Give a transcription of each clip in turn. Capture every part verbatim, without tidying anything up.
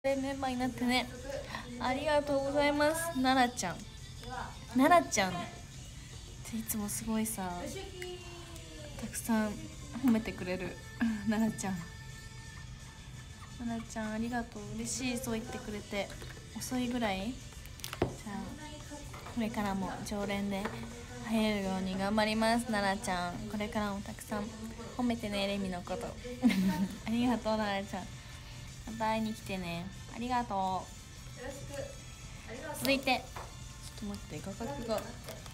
メンバーになってね。ありがとうございます。奈々ちゃん奈々ちゃんっていつもすごいさ、たくさん褒めてくれる奈々ちゃん奈々ちゃんありがとう。嬉しい、そう言ってくれて。遅いぐらい。じゃあこれからも常連で入れるように頑張ります。奈々ちゃんこれからもたくさん褒めてね、レミのことありがとう奈々ちゃん、また会いに来てね。ありがとう。続いてちょっと待って、画角が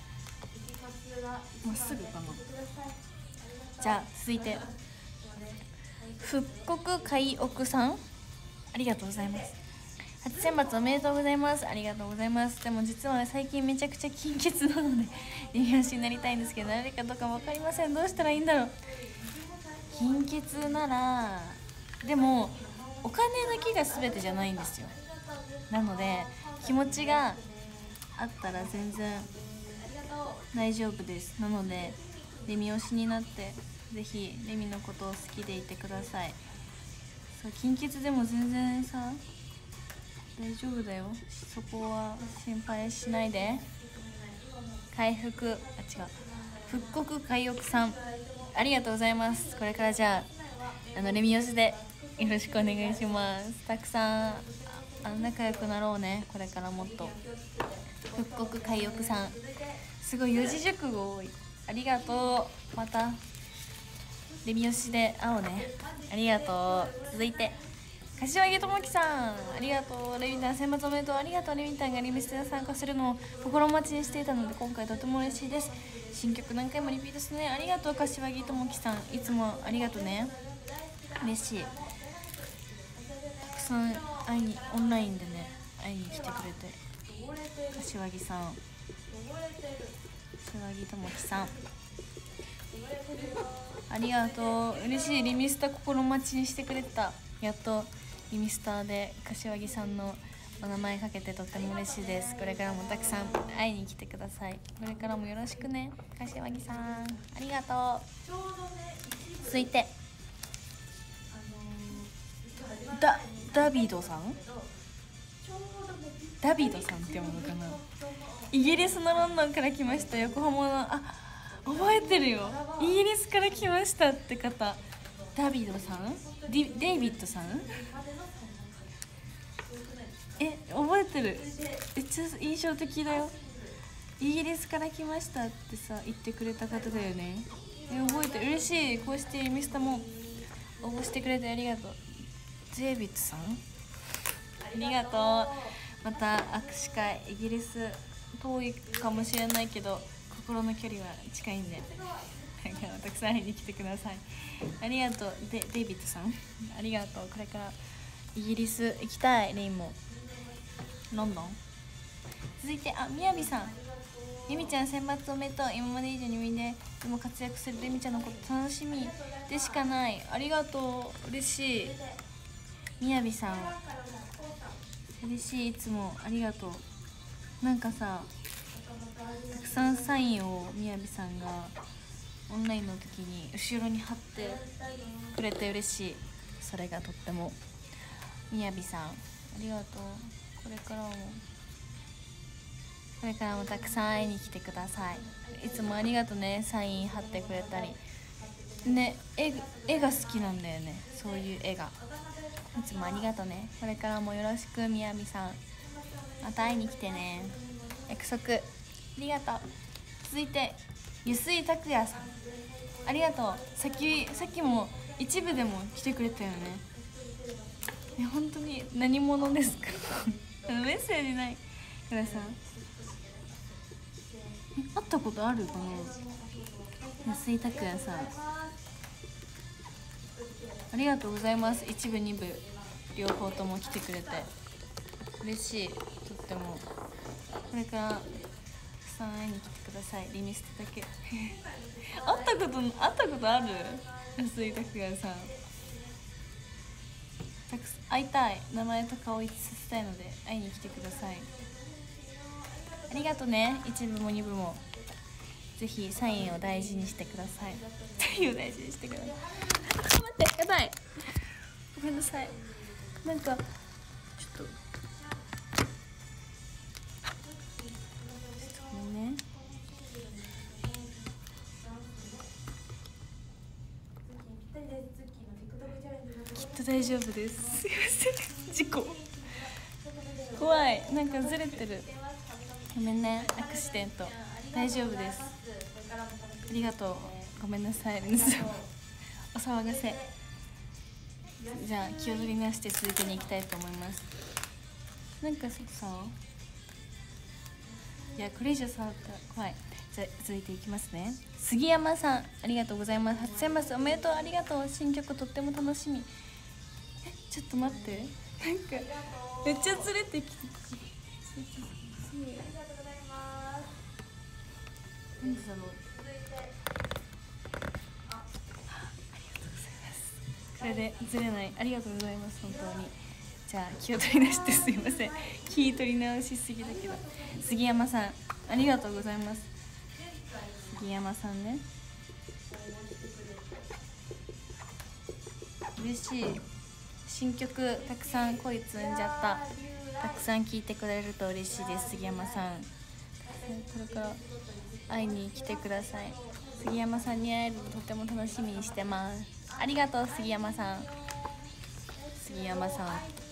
まっすぐかな。じゃあ続いて復刻海奥さん、ありがとうございます。初選抜おめでとうございます。ありがとうございます。でも実は最近めちゃくちゃ金欠なので右足になりたいんですけど、誰かどうか分かりません。どうしたらいいんだろう。金欠ならでもお金だけが全てじゃないんですよ。なので気持ちがあったら全然大丈夫です。なのでレミ推しになってぜひレミのことを好きでいてください。そう、金欠でも全然さ大丈夫だよ。そこは心配しないで。回復あ違う復刻海奥さんありがとうございます。これからじゃああのレミ推しでよろしくお願いします。たくさんあ仲良くなろうね、これからもっと。復刻海奥さんすごい四字熟語多い。ありがとう。またレミ推しで会おうね。ありがとう。続いて柏木智樹さんありがとう。レミタン選抜おめでとう。ありがとう。レミタンがリミステに参加するのを心待ちにしていたので今回とても嬉しいです。新曲何回もリピートするね。ありがとう柏木智樹さん、いつもありがとうね。嬉しい。たくさん会いにオンラインでね会いに来てくれて、柏木さん柏木智樹さんありがとう。嬉しい。リミスタ心待ちにしてくれた。やっとリミスタで柏木さんのお名前かけてとっても嬉しいです。これからもたくさん会いに来てください。これからもよろしくね柏木さん、ありがとう。続いてダダビドさんダビドさんって読むのかな。イギリスのロンドンから来ました。横浜のあ覚えてるよ。イギリスから来ましたって方、ダビドさんディデイビッドさんえ覚えてる。めっちゃ印象的だよ。イギリスから来ましたってさ言ってくれた方だよね。え覚えてる。嬉しい。こうしてミスタも応募してくれてありがとう。デイビッドさんありがとう。また握手会、イギリス遠いかもしれないけど心の距離は近いんでたくさん会いに来てください。ありがとう。デデイビッドさんありがとう。これからイギリス行きたい。レイもロンドン。続いてあみやびさん、レミちゃん選抜おめでとう。今まで以上にみんなでも活躍するレミちゃんのこと楽しみでしかない。ありがとう。嬉しい。みやびさん嬉しい。いつもありがとう。なんかさたくさんサインをみやびさんがオンラインの時に後ろに貼ってくれて嬉しい。それがとっても。みやびさんありがとう。これからもこれからもたくさん会いに来てください。いつもありがとうね。サイン貼ってくれたりね。絵、絵が好きなんだよね。そういう絵がいつもありがとうね。これからもよろしくみやびさん。また会いに来てね。約束。ありがとう。続いてゆすいたくやさんありがとう。さっきさっきも一部でも来てくれたよね。え本当に何者ですかメッセージないからさ会ったことあるかな。ゆすいたくやさんありがとうございます。一部二部両方とも来てくれて嬉しい。とってもこれからたくさん会いに来てください。リミストだけ会ったこと会ったことある。安井拓也さんたくさん会いたい。名前と顔一致させたいので会いに来てください。ありがとね。一部も二部もぜひサインを大事にしてください。サインを大事にしてください。あ待ってやばいごめんなさい。なんかちょっ大丈夫です。すいません、事故怖い、なんかずれてる、ごめんね、アクシデント。大丈夫です。ありがとう、ごめんなさいお騒がせ。じゃあ気を取り直して続けに行きたいと思います。なんかさ、いやこれ以上触ったら怖い。じゃあ続いていきますね。杉山さん、ありがとうございます。初選抜おめでとう、ありがとう。新曲とっても楽しみ。え、ちょっと待って、なんかめっちゃずれてきて、何だろう。これでずれない、ありがとうございます、本当に。じゃあ気を取り直してすいません、気取り直しすぎだけど。杉山さん、ありがとうございます。杉山さんね、嬉しい。新曲たくさん恋積んじゃった、たくさん聴いてくれると嬉しいです。杉山さん、これから会いに来てください。杉山さんに会えるのとても楽しみにしてます。ありがとう杉山さん。杉山さん、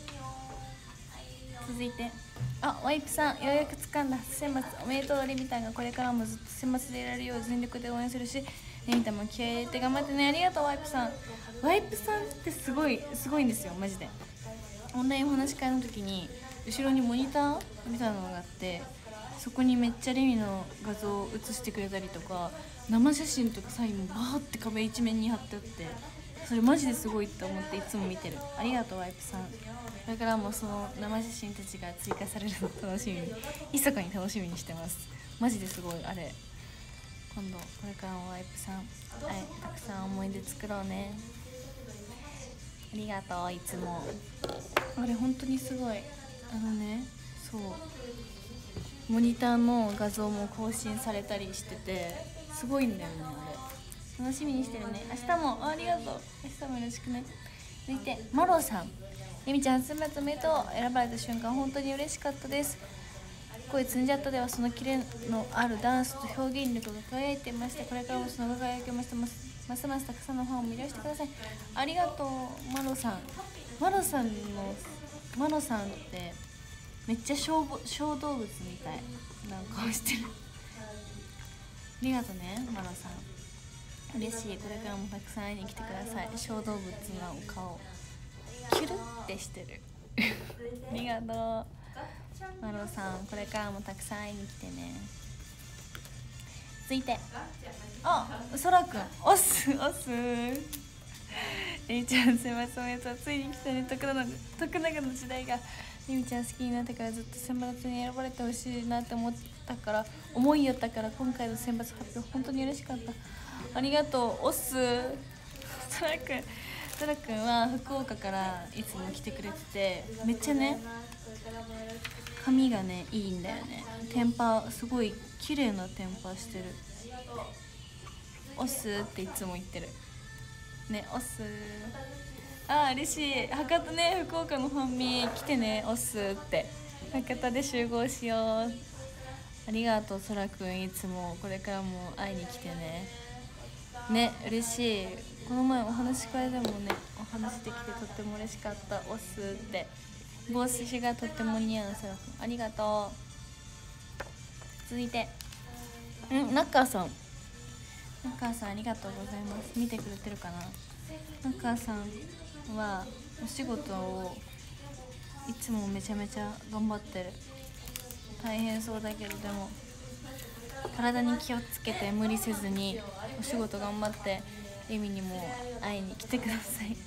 続いて、あ、ワイプさん、ようやく掴んだ初選抜おめでとう。レミタンがこれからもずっと選抜でいられるよう全力で応援するし、レミタンも気合い入れて頑張ってね。ありがとうワイプさん。ワイプさんってすごいすごいんですよ、マジで。オンラインお話し会の時に後ろにモニターみたいなのがあって、そこにめっちゃレミの画像を写してくれたりとか、生写真とかサインもバーって壁一面に貼ってあって、それマジですごいって思っていつも見てる。ありがとうワイプさん。だからもうその生写真たちが追加されるのを楽しみに、密かに楽しみにしてます。マジですごい。あれ今度これからもワイプさん、はい、たくさん思い出作ろうね。ありがとう、いつも。あれ本当にすごい。あのね、そうモニターの画像も更新されたりしててすごいんだよね。あれ楽しみにしてるね。明日もありがとう。明日もよろしくね。続いてマロさん、ゆみちゃん、すんまつおめでとう。選ばれた瞬間本当に嬉しかったです。声積んじゃったではそのキレのあるダンスと表現力が輝いていました。これからもその輝きを増してます。ますますたくさんのファンを魅了してください。ありがとうマロさん。マロさんのマロさんってめっちゃ小小動物みたいな顔してるありがとうねマロさん、嬉しい。これからもたくさん会いに来てください。小動物のお顔キュルってしてるありがとうマロさん、これからもたくさん会いに来てね。続いて、あ、そらくん、おすおすえいちゃん、すいません、おめでとう。ついに来たね、徳永の徳永の時代が。ゆみちゃん好きになってからずっと選抜に選ばれてほしいなって思ったから思いやったから今回の選抜発表本当に嬉しかった。ありがとうおっす。そらくんそらくんは福岡からいつも来てくれてて、めっちゃね髪がねいいんだよね。テンパすごい綺麗なテンパしてる。おっすっていつも言ってるね。おっすあー嬉しい。博多ね、福岡のファンミ来てね、おっすって。博多で集合しよう。ありがとうそらくん、いつもこれからも会いに来てね。ね、嬉しい。この前お話し会でもねお話できてとっても嬉しかった。おっすって。帽子がとっても似合うそらくん、ありがとう。続いてんナッカーさん、ナッカーさんありがとうございます。見てくれてるかな。ナッカーさんはお仕事をいつもめちゃめちゃ頑張ってる。大変そうだけどでも体に気をつけて無理せずにお仕事頑張ってレミにも会いに来てください。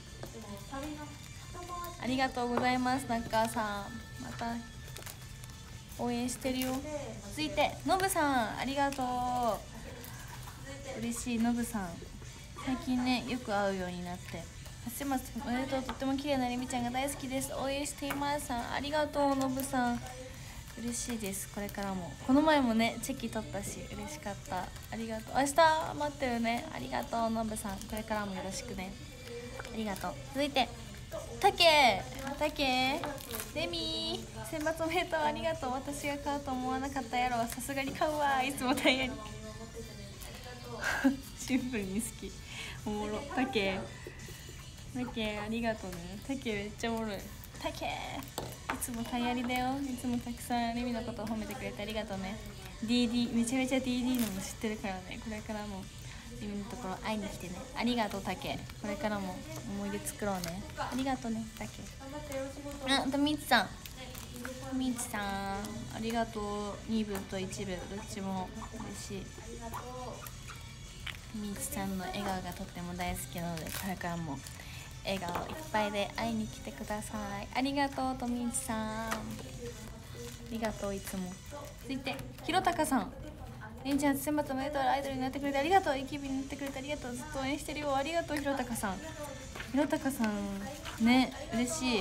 ありがとうございますナッカーさん、また応援してるよ。続いてノブさん、ありがとう。嬉しい。ノブさん最近ねよく会うようになって初選抜おめでとう。とっても綺麗なレミちゃんが大好きです。応援していますさん、ありがとうノブさん、嬉しいです。これからもこの前もねチェキ取ったし嬉しかった。ありがとう。明日待ってるね。ありがとうノブさん、これからもよろしくね。ありがとう。続いてタケタケレミ選抜おめでとう。ありがとう。私が買うと思わなかったやろ。さすがに買うわ、いつもタイヤにシンプルに好き。おもろ。タケタケありがとうね。タケめっちゃおもろい。タケいつもタイヤリだよ。いつもたくさんレミのことを褒めてくれてありがとうね。 ディーディー めちゃめちゃ ディーディー のも知ってるからね。これからもレミのところ会いに来てね。ありがとうタケ。これからも思い出作ろうね。ありがとうねタケ。あ、とみつさんみちさんありがとう。にぶといちぶどっちも嬉しい。みちさんの笑顔がとっても大好きなので、これからも笑顔いっぱいで会いに来てください。ありがとうとみちさん、ありがとういつも。続いてひろたかさん、りんちゃん選抜おめでとう。アイドルになってくれてありがとう。イケビになってくれてありがとう。ずっと応援してるよ。ありがとうひろたかさん。ひろたかさんね、嬉しい。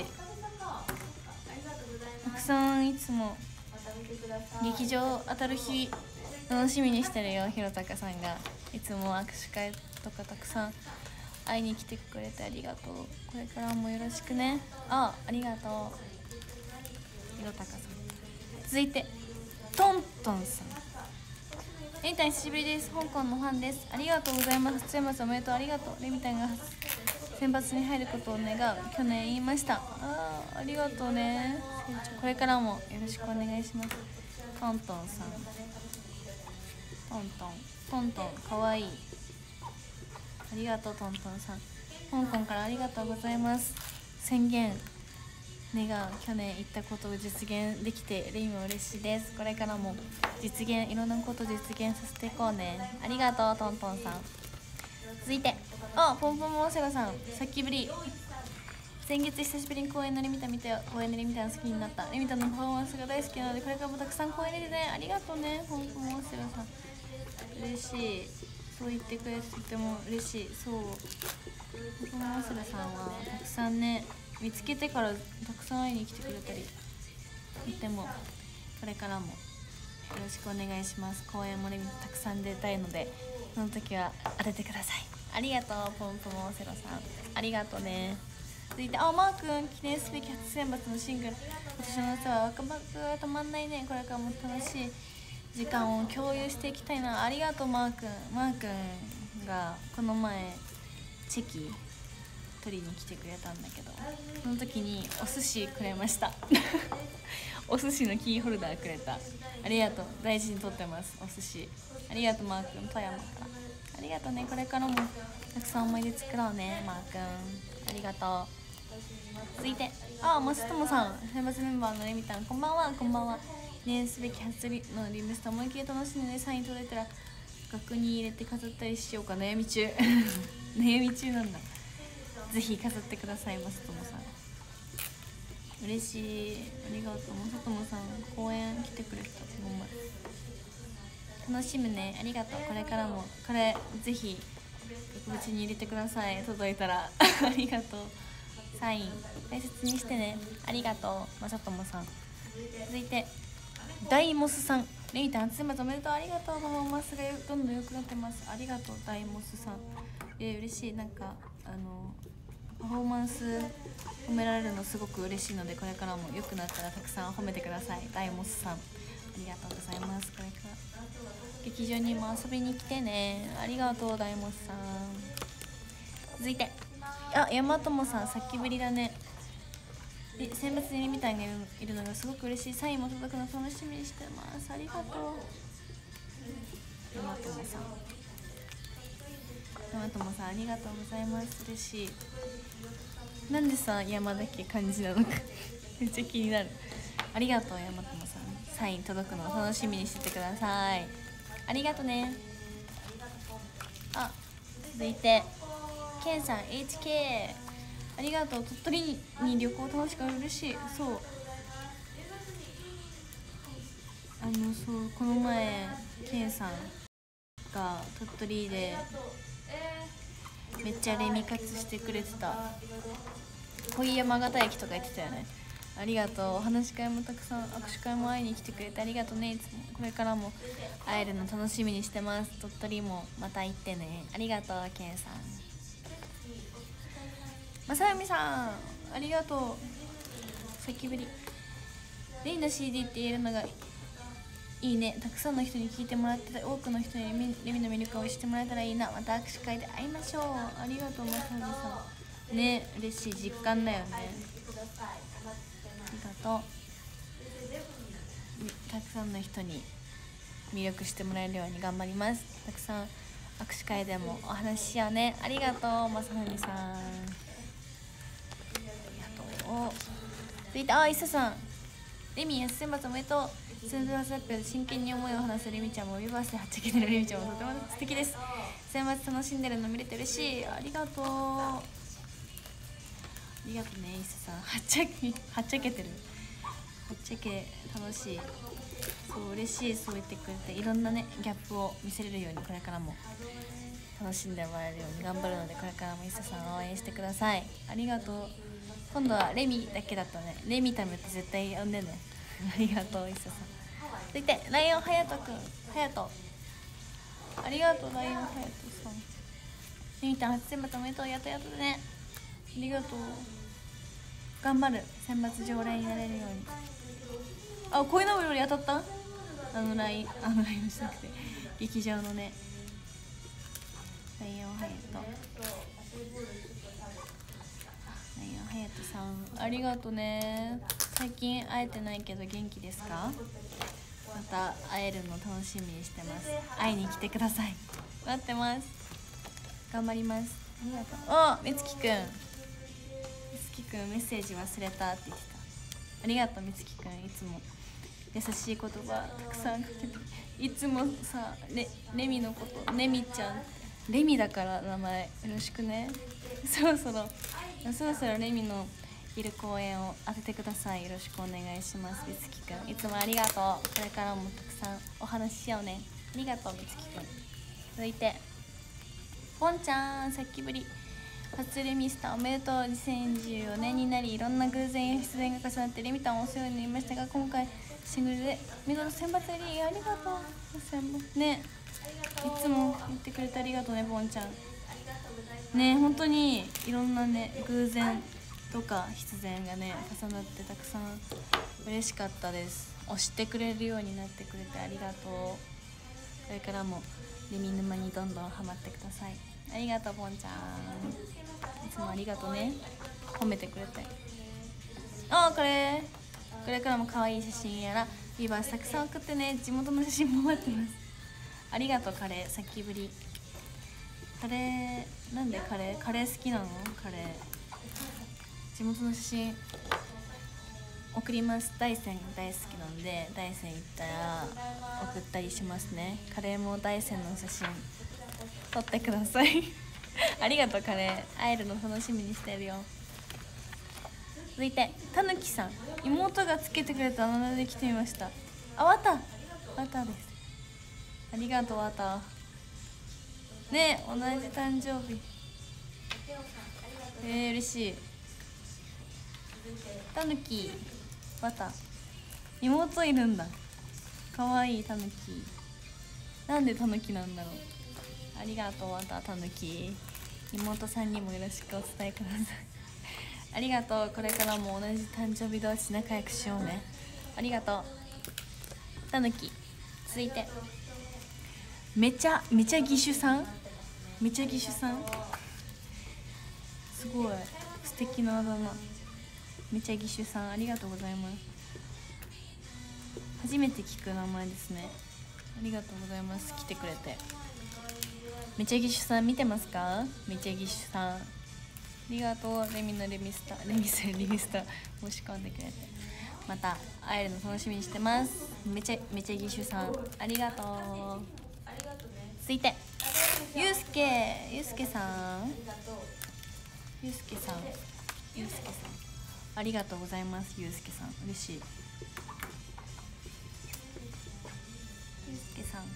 たくさんいつも劇場当たる日楽しみにしてるよ。ひろたかさんがいつも握手会とかたくさん会いに来てくれてありがとう。これからもよろしくね。あ、ありがとうひろたかさん。続いてトントンさん、レミタン久しぶりです。香港のファンです。ありがとうございます。初選抜おめでとう。ありがとう。レミタンが選抜に入ることを願う。去年言いました。あー、ありがとうね。これからもよろしくお願いします。トントンさん、トントントントンかわいい。ありがとうトントンさん。香港からありがとうございます。宣言願う。去年言ったことを実現できてレイも嬉しいです。これからも実現、いろんなこと実現させていこうね。ありがとうトントンさん。続いてあ、ポンポンモンセガさん、さっきぶり。先月久しぶりに公演のレミタ見たよ。公演でレミタが好きになった。レミタのパフォーマンスが大好きなので、これからもたくさん公演出てね。ありがとうねポンポンモンセガさん、嬉しい。そう言ってくれてとても嬉しい。そう、ポンポンモンセガさんはたくさんね、見つけてからたくさん会いに来てくれたり、とてもこれからもよろしくお願いします。公演もレミたくさん出たいので、その時は当ててください。ありがとうポンポンモンセガさん、ありがとうね。続いてあ、マー君、記念すべき初選抜のシングル今年の夏はワクワクが止まんないね。これからも楽しい時間を共有していきたいな。ありがとうマー君。マー君がこの前チェキ取りに来てくれたんだけど、その時にお寿司くれましたお寿司のキーホルダーくれた。ありがとう、大事に取ってますお寿司。ありがとうマー君、富山からありがとうね。これからもたくさん思い出作ろうねマー君、ありがとう。続いてあ、マストモさん、選抜メンバーのレミタン、こんばんは。こんばんは。記念すべき初のリムスター思いっきり楽しんでね。サイン届いたら額に入れて飾ったりしようか。悩み中悩み中なんだ。ぜひ飾ってくださいマストモさん、嬉しい。ありがとうマストモさん、公演来てくれた。ごめん、楽しむね。ありがとう。これからもこれぜひ額縁に入れてください、届いたらありがとう。サイン大切にしてね。ありがとうまさともさん。続いてダイモスさん、レミタン初選抜おめでとう。ありがとう。パフォーマンスがどんどん良くなってます。ありがとうダイモスさん。えー、嬉しい。なんかあのパフォーマンス褒められるのすごく嬉しいので、これからも良くなったらたくさん褒めてください。ダイモスさん、ありがとうございます。これから劇場にも遊びに来てね。ありがとうダイモスさん。続いてあ、山友さん、さっきぶりだね。で選抜にレミタンがいるのがすごく嬉しい。サインも届くの楽しみにしてます。ありがとう山友さん。山友さんありがとうございます。嬉しい。なんでさ山だけ漢字なのかめっちゃ気になる。ありがとう山友さん、サイン届くのを楽しみにしててください。ありがとね。あ、続いてケンさん エイチケー ありがとう。鳥取に旅行楽しく嬉しい。そうあのそうこの前ケンさんが鳥取でめっちゃレミ活してくれてた。恋山形駅とか行ってたよね。ありがとう。お話し会もたくさん、握手会も会いに来てくれてありがとうね。いつもこれからも会えるの楽しみにしてます。鳥取もまた行ってね。ありがとうケンさん。まさゆみさんありがとう。さっきぶり。レイの シーディー って言えるのがいいね。たくさんの人に聞いてもらって、多くの人にレミの魅力を知ってもらえたらいいな。また握手会で会いましょう。ありがとうまさゆみさん。 ね、嬉しい実感だよね。ありがとう。たくさんの人に魅力してもらえるように頑張ります。たくさん握手会でもお話ししようね。ありがとうまさふみさん、ありがとう。続いて、あ、いささん、レミ安選抜おめでとう。センブラスアップで真剣に思いを話すレミちゃんも、ビバースではっちゃけてるレミちゃんもとても素敵です。選抜楽しんでるの見れて嬉しい。ありがとう、ありがとうね。いささん、はっちゃけはっちゃけてる、はっちゃけ楽しい。そう嬉しい、そう言ってくれて、いろんなねギャップを見せれるように、これからも楽しんでもらえるように頑張るので、これからもいささん応援してください。ありがとう。今度はレミだけだったね。レミタムって絶対呼んでね。ありがとういささん。続いてライオンはやとくん、はやと、ありがとうライオンはやとさん。レミタン初選抜おめでとう。やっとやっとね、ありがとう。頑張る、選抜常連になれるように。あ、こいのぼりより当たった、あのライン、あのラインじゃなくて劇場のね。ライオンはやと、ライオンはやとさん、ありがとね。最近会えてないけど元気ですか？また会えるの楽しみにしてます。会いに来てください。待ってます。頑張ります。ありがとう。お、みつきくん、みつきくんメッセージ忘れたって言ってた。ありがとうみつきくん、いつも優しい言葉たくさんかけて、いつもさ、レ, レミのことレミちゃん、レミだから名前よろしくね。そろそろそろそろレミのいる公演を当ててください。よろしくお願いします。みつきくん、いつもありがとう。これからもたくさんお話ししようね。ありがとうみつきくん。続いてポンちゃん、さっきぶり初レミスターおめでとう。にせんじゅうよねんになり、いろんな偶然や出演が重なってレミタンをお世話になりましたが、今回シングルで見事選抜入り、ありがとうね。いつも言ってくれてありがとうね、ポンちゃんね。本当にいろんなね偶然とか必然がね重なって、たくさん嬉しかったです。推してくれるようになってくれてありがとう。これからもレミ沼にどんどんハマってください。ありがとうポンちゃん、いつもありがとうね、褒めてくれて。あ、これこれからも可愛い写真やらビーバースたくさん送ってね。地元の写真も待ってます。ありがとうカレー、さっきぶり。カレー、なんでカレーカレー好きなの？カレー地元の写真送ります。大山大好きなんで、大山行ったら送ったりしますね。カレーも大山の写真撮ってくださいありがとうカレー、会えるの楽しみにしてるよ。続いてたぬきさん、妹がつけてくれたあだ名で来てみました。あ、わたわたです。ありがとうわたね、同じ誕生日。えー、嬉しい。たぬきわた、妹いるんだ。かわいいたぬき。なんでたぬきなんだろう。ありがとうわた、たぬき。妹さんにもよろしくお伝えくださいありがとう。これからも同じ誕生日同士仲良くしようね。ありがとうたぬき。続いてめちゃめちゃ義手さん、めちゃ義手さん、すごい素敵なあだ名。めちゃ義手さん、ありがとうございます。初めて聞く名前ですね。ありがとうございます。来てくれて。めちゃ義手さん見てますか？めちゃ義手さん、ありがとう。レミのレミスタレミスレミスタ申し込んでくれて、また会えるの楽しみにしてます。めちゃめちゃ義手さん、ありがとう。続いてゆうすけ、ゆうすけさん、ゆうすけさん、ゆうすけさん、ありがとうございます。ゆうすけさん、嬉しい。ゆうすけさん、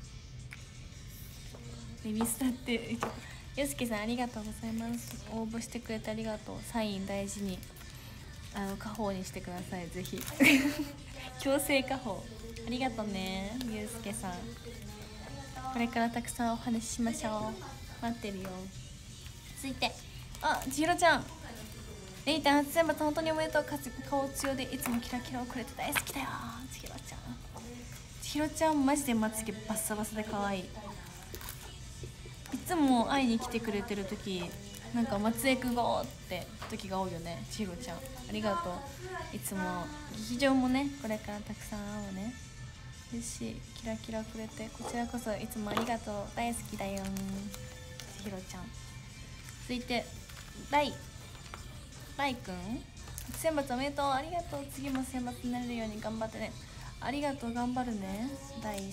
レミスタってゆうすけさん、ありがとうございます。応募してくれてありがとう。サイン大事にあの家宝にしてください、ぜひ強制家宝、ありがとうねゆうすけさん。これからたくさんお話ししましょう。待ってるよ。続いて、あ、ちひろちゃん、レイタン初選抜本当におめでとう。顔強でいつもキラキラをくれて大好きだよ。ちひろちゃん、ちひろちゃんマジでまつげバッサバサで可愛い。いつも会いに来てくれてる時なんか松江区号って時が多いよね。ちひろちゃんありがとう。いつも劇場もねこれからたくさん会うね。嬉しい。キラキラくれてこちらこそいつもありがとう。大好きだよちひろちゃん。続いてライライくん選抜おめでとう。ありがとう。次も選抜になれるように頑張ってね。ありがとう。頑張るね大好きくん。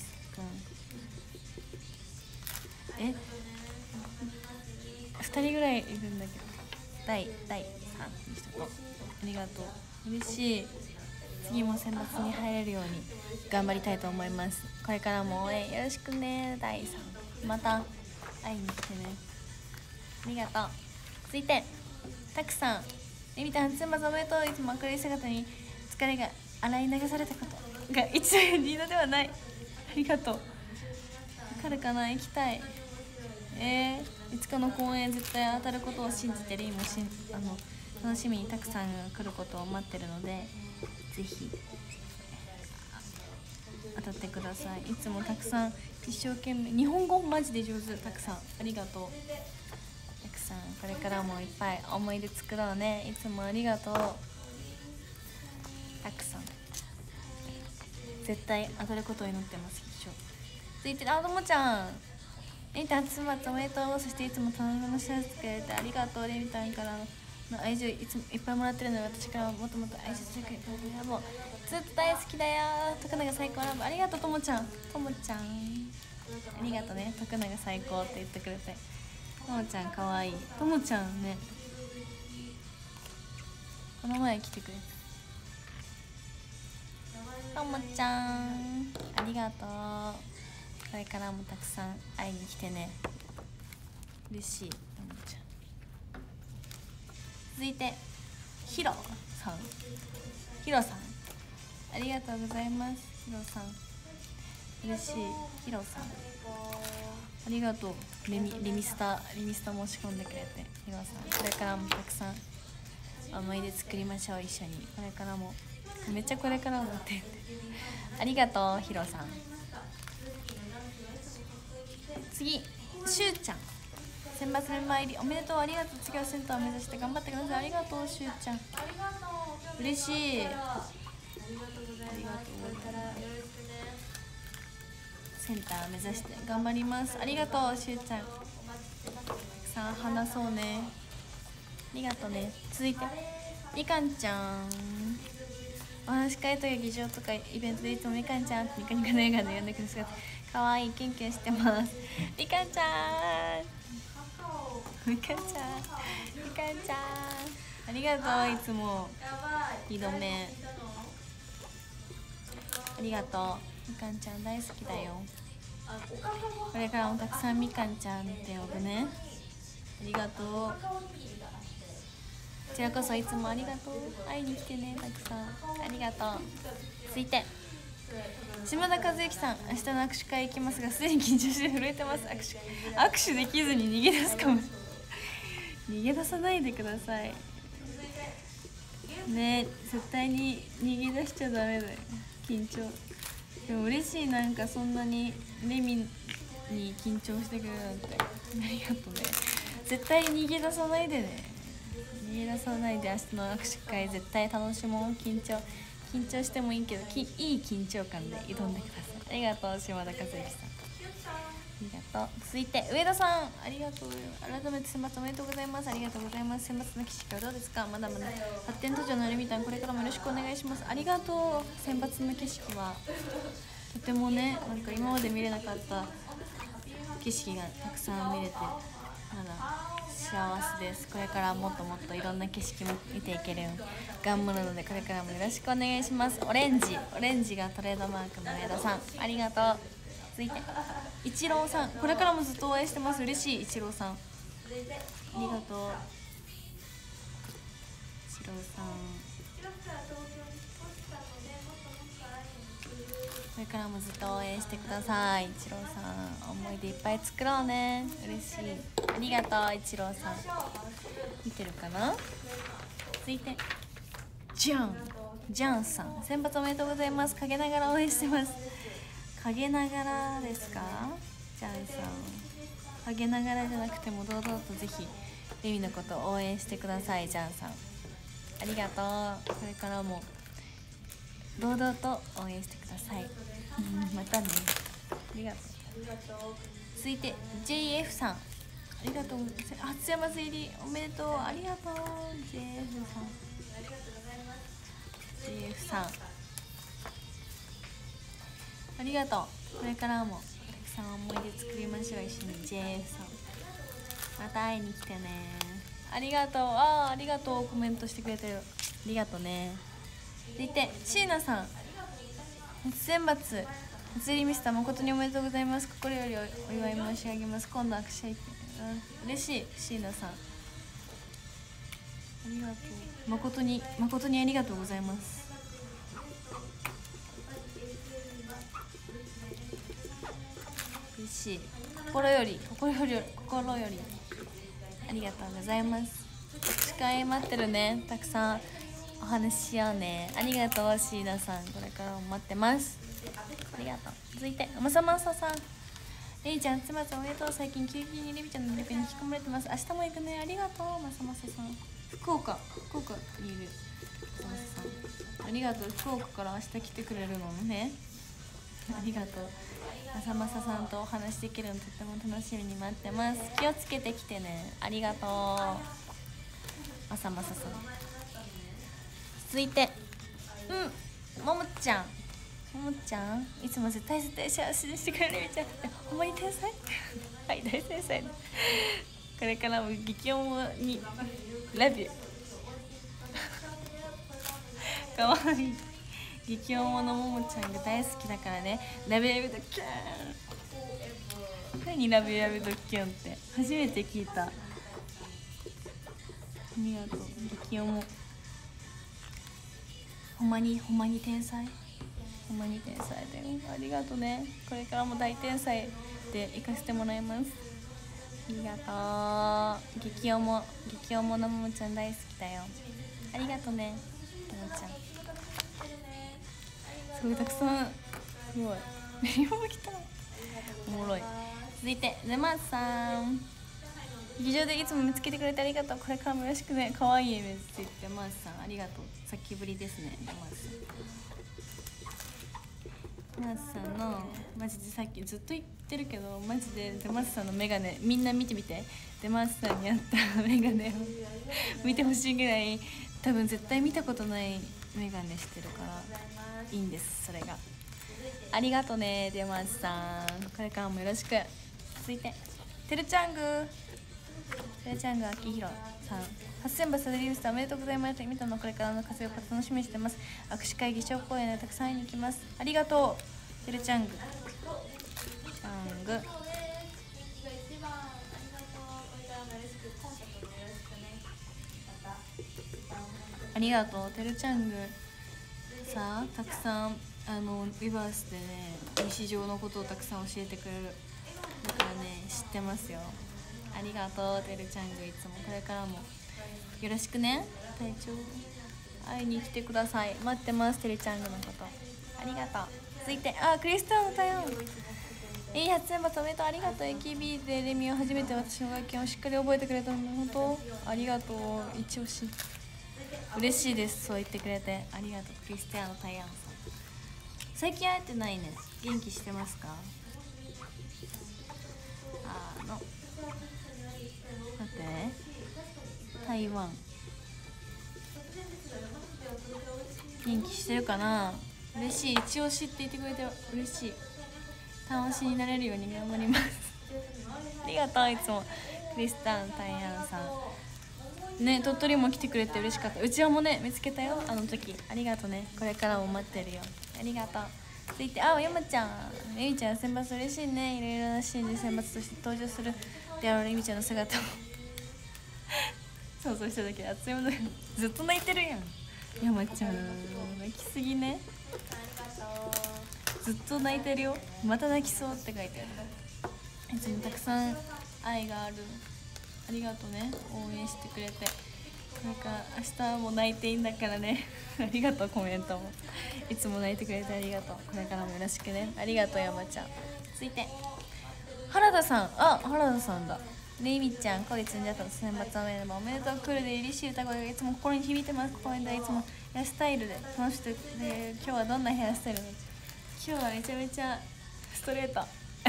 えふたりぐらいいるんだけど第第さんにしとこう。ありがとう。嬉しい。次も選抜に入れるように頑張りたいと思います。これからも応援よろしくね。だいさんまた会いに来てね。ありがとう。続いてたくさんえみたん選抜おめでとう。いつも明るい姿に疲れが洗い流されたことが一度二度ではない。ありがとう。わかるかな。行きたい。えー、いつかの公演絶対当たることを信じてリーもしんあの楽しみにたくさんが来ることを待ってるのでぜひ当たってください。いつもたくさん一生懸命日本語マジで上手。たくさんありがとう。たくさんこれからもいっぱい思い出作ろうね。いつもありがとう。たくさん絶対当たることを祈ってます。一生続いてあともちゃんレミタン、つまつおめでとう。そしていつも楽しませてくれてありがとう。レミタンからの愛情いつもいっぱいもらってるので私からもっともっと愛情してくれてもうずっと大好きだよ。徳永最高ラブ。ありがとうともちゃん。ともちゃんありがとうね。徳永最高って言ってくれて。ともちゃんかわいい。ともちゃんねこの前来てくれた。ともちゃんありがとう。これからもたくさん会いに来てね。嬉しい。ともちゃん。続いてヒロさんヒロさんありがとうございます。ヒロさん嬉しい。ヒロさんありがとう。レミレミスタレミスタ申し込んでくれてヒロさんこれからもたくさん思い出作りましょう一緒に。これからもめっちゃこれからもってありがとうヒロさん。次しゅうちゃん選抜メンバー入りおめでとう。ありがとう。次はセンターを目指して頑張ってください。ありがとうしゅうちゃん嬉しい。ありがとうセンターを目指して頑張ります。ありがとうしゅうちゃん。たくさん話そうね。ありがとうね。続いてみかんちゃんお話し会とか議場とかイベントでいつもみかんちゃんってニコニコの笑顔で呼んでくる姿かわいい。キュンキュンしてますみかんちゃんみかんちゃんみかんちゃんありがとう。いつもにどめありがとう。みかんちゃん大好きだよ。これからもたくさんみかんちゃんって呼ぶね。ありがとう。こちらこそいつもありがとう。会いに来てねたくさんありがとう。続いて島田和之さん明日の握手会行きますがすでに緊張して震えてます。握手握手できずに逃げ出すかも逃げ出さないでくださいね。絶対に逃げ出しちゃダメだよ。緊張でも嬉しい。なんかそんなにレミに緊張してくれるなんてありがとうね。絶対逃げ出さないでね。逃げ出さないで明日の握手会絶対楽しもう。緊張緊張してもいいけどきいい緊張感で挑んでください。ありがとう島田和之さんありがとう。続いて上田さんありがとう。改めて選抜おめでとうございます。ありがとうございます。選抜の景色はどうですか。まだまだ発展途上のレミタンこれからもよろしくお願いします。ありがとう。選抜の景色はとてもねなんか今まで見れなかった景色がたくさん見れてまだ幸せです。これからもっともっといろんな景色も見ていけるように頑張るのでこれからもよろしくお願いします。オレンジオレンジがトレードマークの上田さんありがとう。続いてイチローさんこれからもずっと応援してます。嬉しい。イチローさんありがとう。イチローさんこれからもずっと応援してください。イチローさん思い出いっぱい作ろうね。嬉しい。ありがとうイチローさん見てるかな。続いてジャンジャンさん選抜おめでとうございます。陰ながら応援してます。陰ながらですか。ジャンさん陰ながらじゃなくても堂々とぜひリミのことを応援してください。ジャンさんありがとう。これからも堂々と応援してくださいまたね。ありがとう。続いて ジェイエフ さんありがとう。初山入りおめでとう。ありがとう ジェイエフ さん。 ジェイエフ さんありがとう。これからもたくさん思い出作りましょう一緒に。 ジェイエフ さんまた会いに来てね。ありがとう。あーありがとう。コメントしてくれてる。ありがとうね。続いて椎名さん初選抜初入りミスター誠におめでとうございます。心よりお祝い申し上げます。今度握手会嬉しい。椎名さんありがとう。誠に誠にありがとうございます。嬉しい。心より心より心よりありがとうございます。司会待ってるね。たくさんお話ししようね。ありがとう椎名さん。これからも待ってます。ありがとう。続いてまさまささんレイちゃん妻さんおめでとう。最近急にレビちゃんのレビに引き込まれてます。明日も行くね。ありがとうまさまささん。福岡福岡にいるまさまささんありがとう。福岡から明日来てくれるのね。ありがとう。まさまささんとお話できるのとっても楽しみに待ってます。気をつけてきてね。ありがとうまさまささん。続いてうんももちゃんももちゃんいつも絶対絶対幸せにしてくれるみたいな。ほんまに天才はい大天才これからも激音にラビューかわいい。激音のももちゃんが大好きだからね。ラビューラビュードッキューン。何ラビューラビュードッキューンって初めて聞いた。ありがとう。激音もほんまにほんまに天才ほんまに天才だよ。ありがとうね。これからも大天才で行かせてもらいます。ありがとう。激音も激音ものももちゃん大好きだよ。ありがとうねももちゃん。すごいたくさんすごいメリモも来た。おもろい。続いてレマースさん劇場でいつも見つけてくれてありがとう。これからもよろしくね。かわいいイメージついてマースさんありがとう。さっきぶりですねレマースさん。マースさんのマジでさっきずっと言ってるけどマジでデマースさんのメガネみんな見てみて。デマースさんにあったメガネを見てほしいぐらい多分絶対見たことないメガネしてるからいいんですそれが。ありがとうねデマースさん。これからもよろしく。続いててるちゃんぐてるちゃんぐあきひろさん初選抜サデリウスターおめでとうございます。見たのこれからの活躍を楽しみにしてます。握手会議場公演でたくさん会いに行きます。ありがとうてるちゃんぐちゃんぐ。ありがとうてるちゃんぐさあたくさんあのリバースでね日常のことをたくさん教えてくれるだからね知ってますよ。ありがとうてるちゃんぐ。いつもこれからもよろしくね。体調会いに来てください。待ってますてるちゃんぐのことありがとう。続いてあクリスタルのタイヤンいい初選抜おめでとう。ありがとう。 エーケービー でレミを初めて私の楽器をしっかり覚えてくれたので本当ありがとう。一押し嬉しいです。そう言ってくれてありがとう。クリスティアーノ・タイアンさん最近会えてないね。元気してますか。あの待ってね台湾元気してるかな。嬉しい。一押しって言ってくれて嬉しい。楽しになれるように頑張りますありがとう。いつもクリスタン・タイアンさんね鳥取も来てくれて嬉しかった。うちわもね見つけたよあの時。ありがとうね。これからも待ってるよ。ありがとう。続いてあ山ちゃんゆいちゃん選抜嬉しいね。いろいろなシーンで選抜として登場するであろうゆみちゃんの姿を想像しただけで熱いものずっと泣いてるやん山ちゃん。泣きすぎね。ずっと泣いてるよ。また泣きそうって書いてある。いつもたくさん愛がある。ありがとうね応援してくれて。なんか明日も泣いていいんだからねありがとう。コメントもいつも泣いてくれてありがとう。これからもよろしくね。ありがとう山ちゃん。続いて原田さんあ原田さんだレイミちゃん、恋積んじゃったの選抜おめでとう。おめでとう。クールで嬉しい歌声がいつも心に響いてます。公園でいつもヘアスタイルで楽しくて、今日はどんなヘアスタイルで、今日はめちゃめちゃストレート。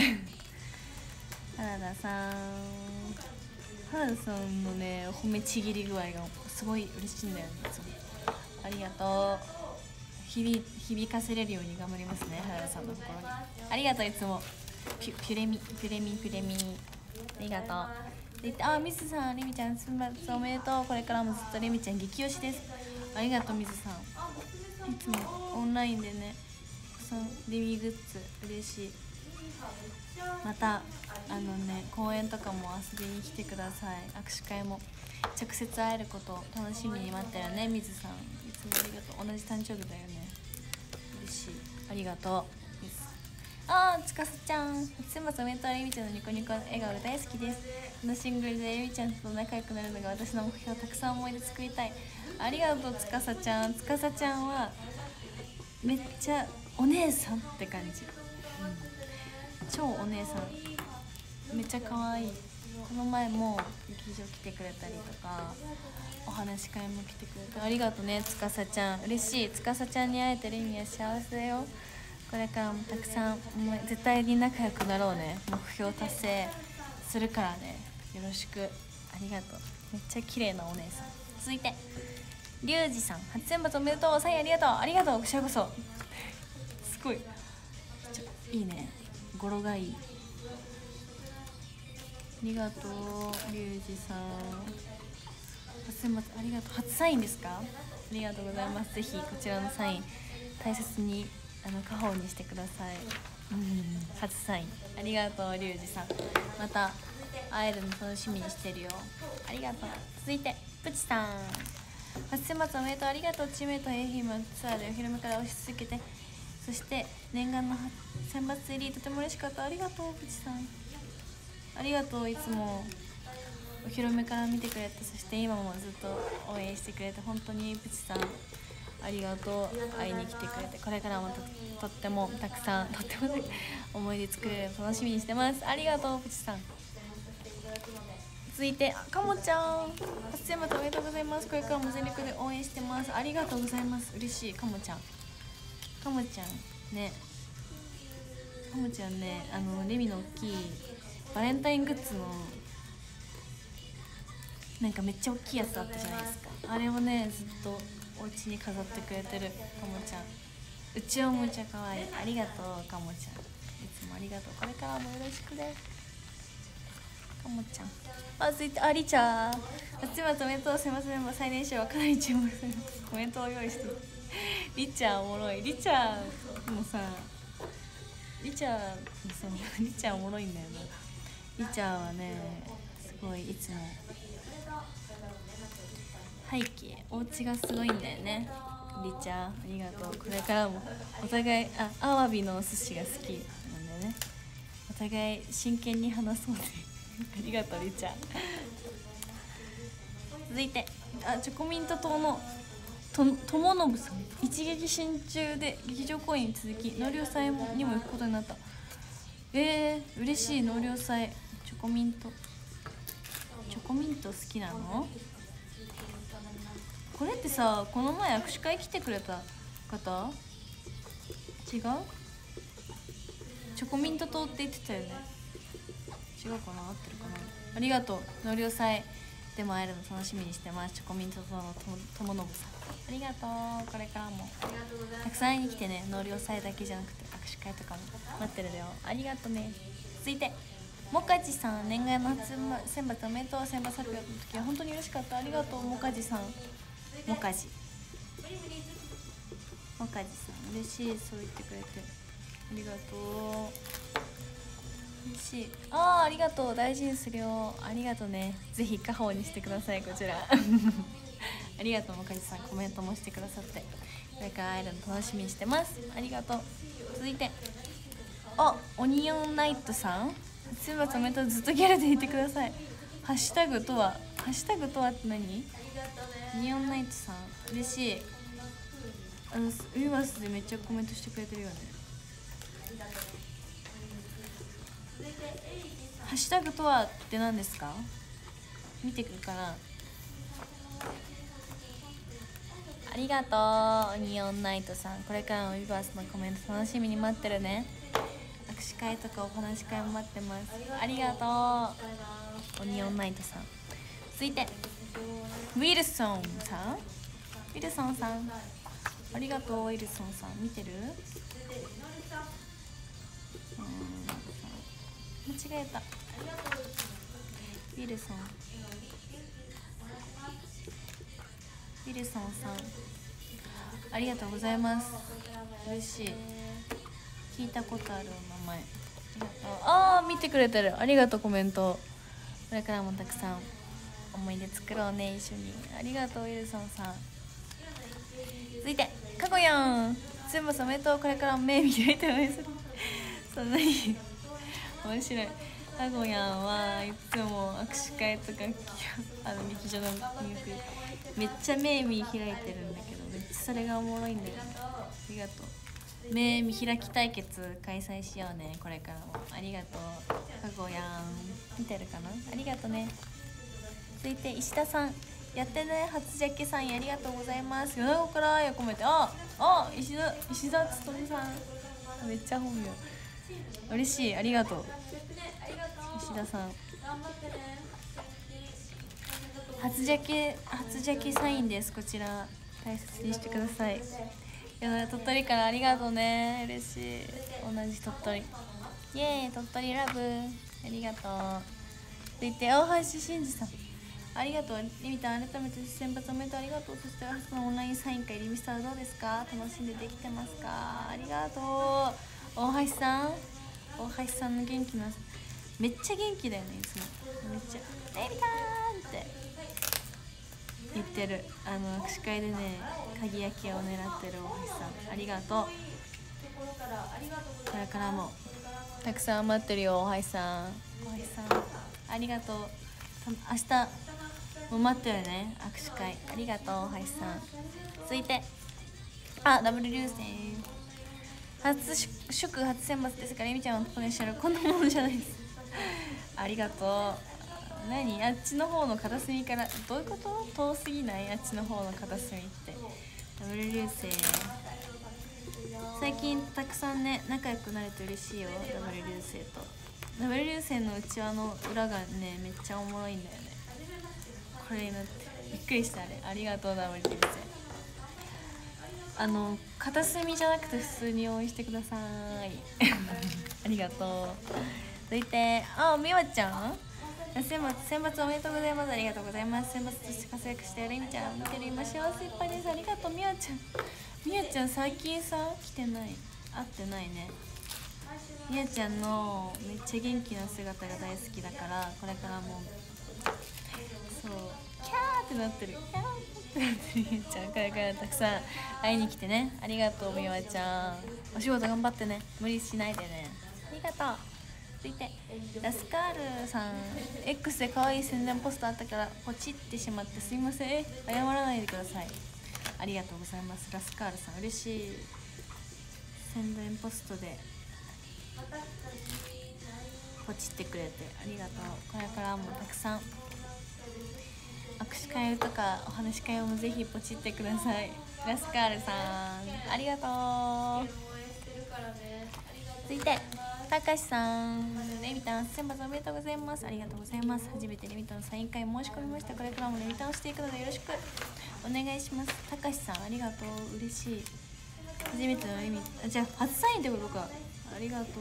原田さん、原田さんのね褒めちぎり具合がすごい嬉しいんだよね。いつもありがとう。響響かせれるように頑張りますね、原田さんの心に。ありがとう。いつもピュピュレミピュレミピュレミありがとう。であミスさん、レミちゃん選抜おめでとう。これからもずっとレミちゃん激推しです。ありがとうミスさん。いつもオンラインでねそのレミグッズ嬉しい。またあのね公園とかも遊びに来てください。握手会も直接会えることを楽しみに待ってるね。水さんいつもありがとう。同じ誕生日だよね。嬉しい。ありがとう水さん。あーつかさちゃん、すまさおめでとう。エミちゃんのニコニコ笑顔が大好きです。このシングルでエミちゃんと仲良くなるのが私の目標。たくさん思い出作りたい。ありがとうつかさちゃん。つかさちゃんはめっちゃお姉さんって感じ、うん、超お姉さんめっちゃ可愛い。この前も劇場来てくれたりとかお話し会も来てくれてありがとうねつかさちゃん。嬉しい。つかさちゃんに会えてレミは幸せだよ。これからもたくさん絶対に仲良くなろうね。目標達成するからね。よろしく。ありがとう。めっちゃ綺麗なお姉さん。続いてリュウジさん、初選抜おめでとう。サインありがとう。ありがとう。こちらこそ。すごいちょいいね、語呂がいい。ありがとうリュウジさん。初選抜ありがとう。初サインですか。ありがとうございます。ぜひこちらのサイン大切にあの家宝にしてください。うん初サインありがとうリュウジさん。また会えるの楽しみにしてるよ。ありがとう。続いてプチさん、初選抜おめでとう。ありがとう。チームメイト エーエム ツアーでお披露目から推し続けて、そして念願の選抜入りとても嬉しかった。ありがとうプチさん。ありがとう。いつもお披露目から見てくれて、そして今もずっと応援してくれて本当にプチさんありがとう。会いに来てくれて、これからも と, とってもたくさんとっても思い出作れるの楽しみにしてます。ありがとうプチさん。続いてかもちゃん、初選抜おめでとうございます。これからも全力で応援してます。ありがとうございます。嬉しい。かもちゃんかもちゃんね、かもちゃんね、あのレミの大きいバレンタイングッズのなんかめっちゃ大きいやつあったじゃないですか。あれをねずっとお家に飾ってくれてるかもちゃん。うちはむちゃかわいい。ありがとうかもちゃん。いつもありがとう。これからもよろしくねかもちゃん。あ続いてありちゃん、初選抜おめでとう。すいません最年少はかなり注目されます。コメントを用意してりちゃんおもろい。りちゃんもさりちゃんもさりちゃんおもろいんだよな。りちゃんはねすごいいつも背景お家がすごいんだよね。りちゃんありがとう。これからもお互いあアワビのお寿司が好きなんだよね。お互い真剣に話そうねありがとうりちゃん。続いてあチョコミント党のと友信さん、一撃心中で劇場公演に続き納涼祭にも行くことになった。えー、嬉しい。納涼祭チョコミントチョコミント好きなの。これってさこの前握手会来てくれた方違う？チョコミント党って言ってたよね。違うかな、合ってるかな。ありがとう。納涼祭でも会えるの楽しみにしてます。チョコミント党の友信さんありがとう。これからもたくさん会いに来てね。納涼祭だけじゃなくて握手会とかも待ってるよ。ありがとうね。続いてもかじさん、念願の初選抜おめでとう。選抜発表の時は本当に嬉しかった。ありがとうもかじさん。もかじもかじさん嬉しい。そう言ってくれてありがとう。嬉しい。あーありがとう。大事にするよ。ありがとうね。ぜひ家宝にしてくださいこちらありがとうもかじさん。コメントもしてくださってこれから会えるの楽しみにしてます。ありがとう。続いてあオニオンナイトさん、初選抜おめでとう。ずっとギャルでいてください。ハッシュタグとはハッシュタグとはって何？オニオンナイトさん嬉しい。あのウィバースでめっちゃコメントしてくれてるよね。 ハッシュタグとはって何ですか？見てくるかな。ありがとうオニオンナイトさん。これからもビバースのコメント楽しみに待ってるね。握手会とかお話し会も待ってます。ありがとうオニオンナイトさん。続いてウィルソンさん。ウィルソンさんありがとう。ウィルソンさん見てる？うん間違えた。ウィルソンウィルソンさんありがとうございます。嬉しい。聞いたことあるお名前。ありがとう。あー見てくれてる。ありがとうコメント。これからもたくさん思い出作ろうね一緒に。ありがとうウィルソンさん。続いてかこやん。全部おめでとう。これからも目見開いて応援する。そんなに面白い。かこやんはいつも握手会とかあの劇場の入浴めっちゃ目見開いてるんだけど、めっちゃそれがおもろいんだよね。ありがとう。目見開き対決開催しようねこれからも。ありがとうかこやん。見てるかな。ありがとうね。続いて石田さん。やってね初ジャケさんありがとうございます。米子から愛を込めて。ああ石田石田つとみさんめっちゃ本名。嬉しい。ありがとう石田さん。初ジャケ初ジャケサインです。こちら大切にしてください。鳥取からありがとうね。嬉しい。同じ鳥取。イエーイ鳥取ラブありがとう。続いて大橋真二さんありがとう。リミタン改めて先発おめでとう。ありがとう。そして初のオンラインサイン会リミスターどうですか？楽しんでできてますか？ありがとう大橋さん。大橋さんの元気なめっちゃ元気だよねいつも。めっちゃリミターンって言ってる。あの握手会でね鍵焼きを狙ってる大橋さんありがとう。これからもたくさん待ってるよ大橋さん。大橋さんありがとう。明日も待ってるね握手会。ありがとう大橋さん。続いてあダブル流星初祝初選抜ですからゆみちゃんのポテンシャルこんなものじゃないですありがとう。何あっちの方の片隅からどういうこと？遠すぎない？あっちの方の片隅ってダブル流星最近たくさんね仲良くなれて嬉しいよ。ダブル流星とダブル流星のうちわの裏がねめっちゃおもろいんだよね。これになってびっくりした。あれありがとうダブル流星。あの片隅じゃなくて普通に応援してくださいありがとう。続いてあみわちゃん選抜選抜おめでとうございます。ありがとうございます。選抜として活躍してるりみちゃん見てる今幸せいっぱいです。ありがとうみわちゃん。みわちゃん最近さ来てない会ってないね。みやちゃんのめっちゃ元気な姿が大好きだからこれからもそうキャーってなってるキャーってなってるみやちゃんこれからたくさん会いに来てね。ありがとうみわちゃん。お仕事頑張ってね無理しないでね。ありがとう。続いてラスカールさん X で可愛い宣伝ポストあったからポチってしまってすいません。謝らないでください。ありがとうございますラスカールさん。嬉しい。宣伝ポストでポチってくれてありがとう。これからもたくさん握手会とかお話し会もぜひポチってください。ラスカールさんありがとう。続いてたかしさんレミタン選抜おめでとうございます。ありがとうございます。初めてレミタンサイン会申し込みました。これからもレミタンをしていくのでよろしくお願いします。たかしさんありがとう嬉しい。初めてのレミあじゃあ初サインってことか。ありがとう。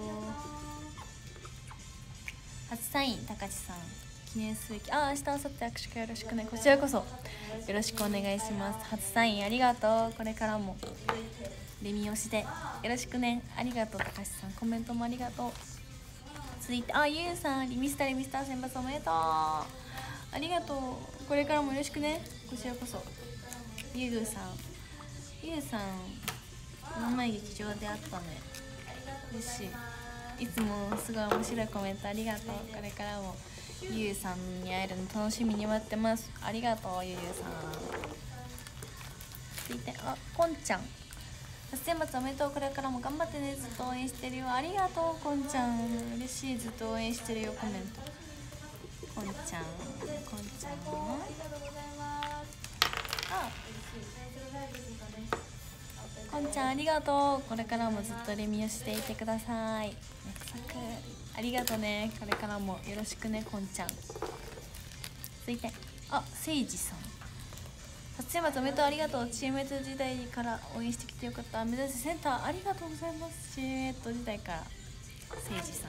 初サインたかしさん記念すべき。あ明日明後日握手会よろしくね。こちらこそよろしくお願いします。初サインありがとう。これからもレミ推しでよろしくね。ありがとうたかしさん。コメントもありがとう。続いてあゆうさんリミスターリミスター選抜おめでとう。ありがとう。これからもよろしくね。こちらこそゆうさんゆうさんこの前劇場で会ったね。嬉しい。いつもすごい面白いコメントありがとう。これからもゆうさんに会えるの楽しみに待ってます。ありがとうゆうさん。続いてあこんちゃん選抜おめでとう。これからも頑張ってね。ずっと応援してるよ。ありがとうこんちゃん。嬉しい。ずっと応援してるよ。コメントこんちゃんこんちゃんあこんちゃんありがとう。これからもずっとレミをしていてください。約束ありがとね。これからもよろしくねこんちゃん。続いてあせいじさん。初選抜おめでとう。ありがとう。チームメイト時代から応援してきてよかった。目指せセンターありがとうございます。チームメイト時代からせいじさん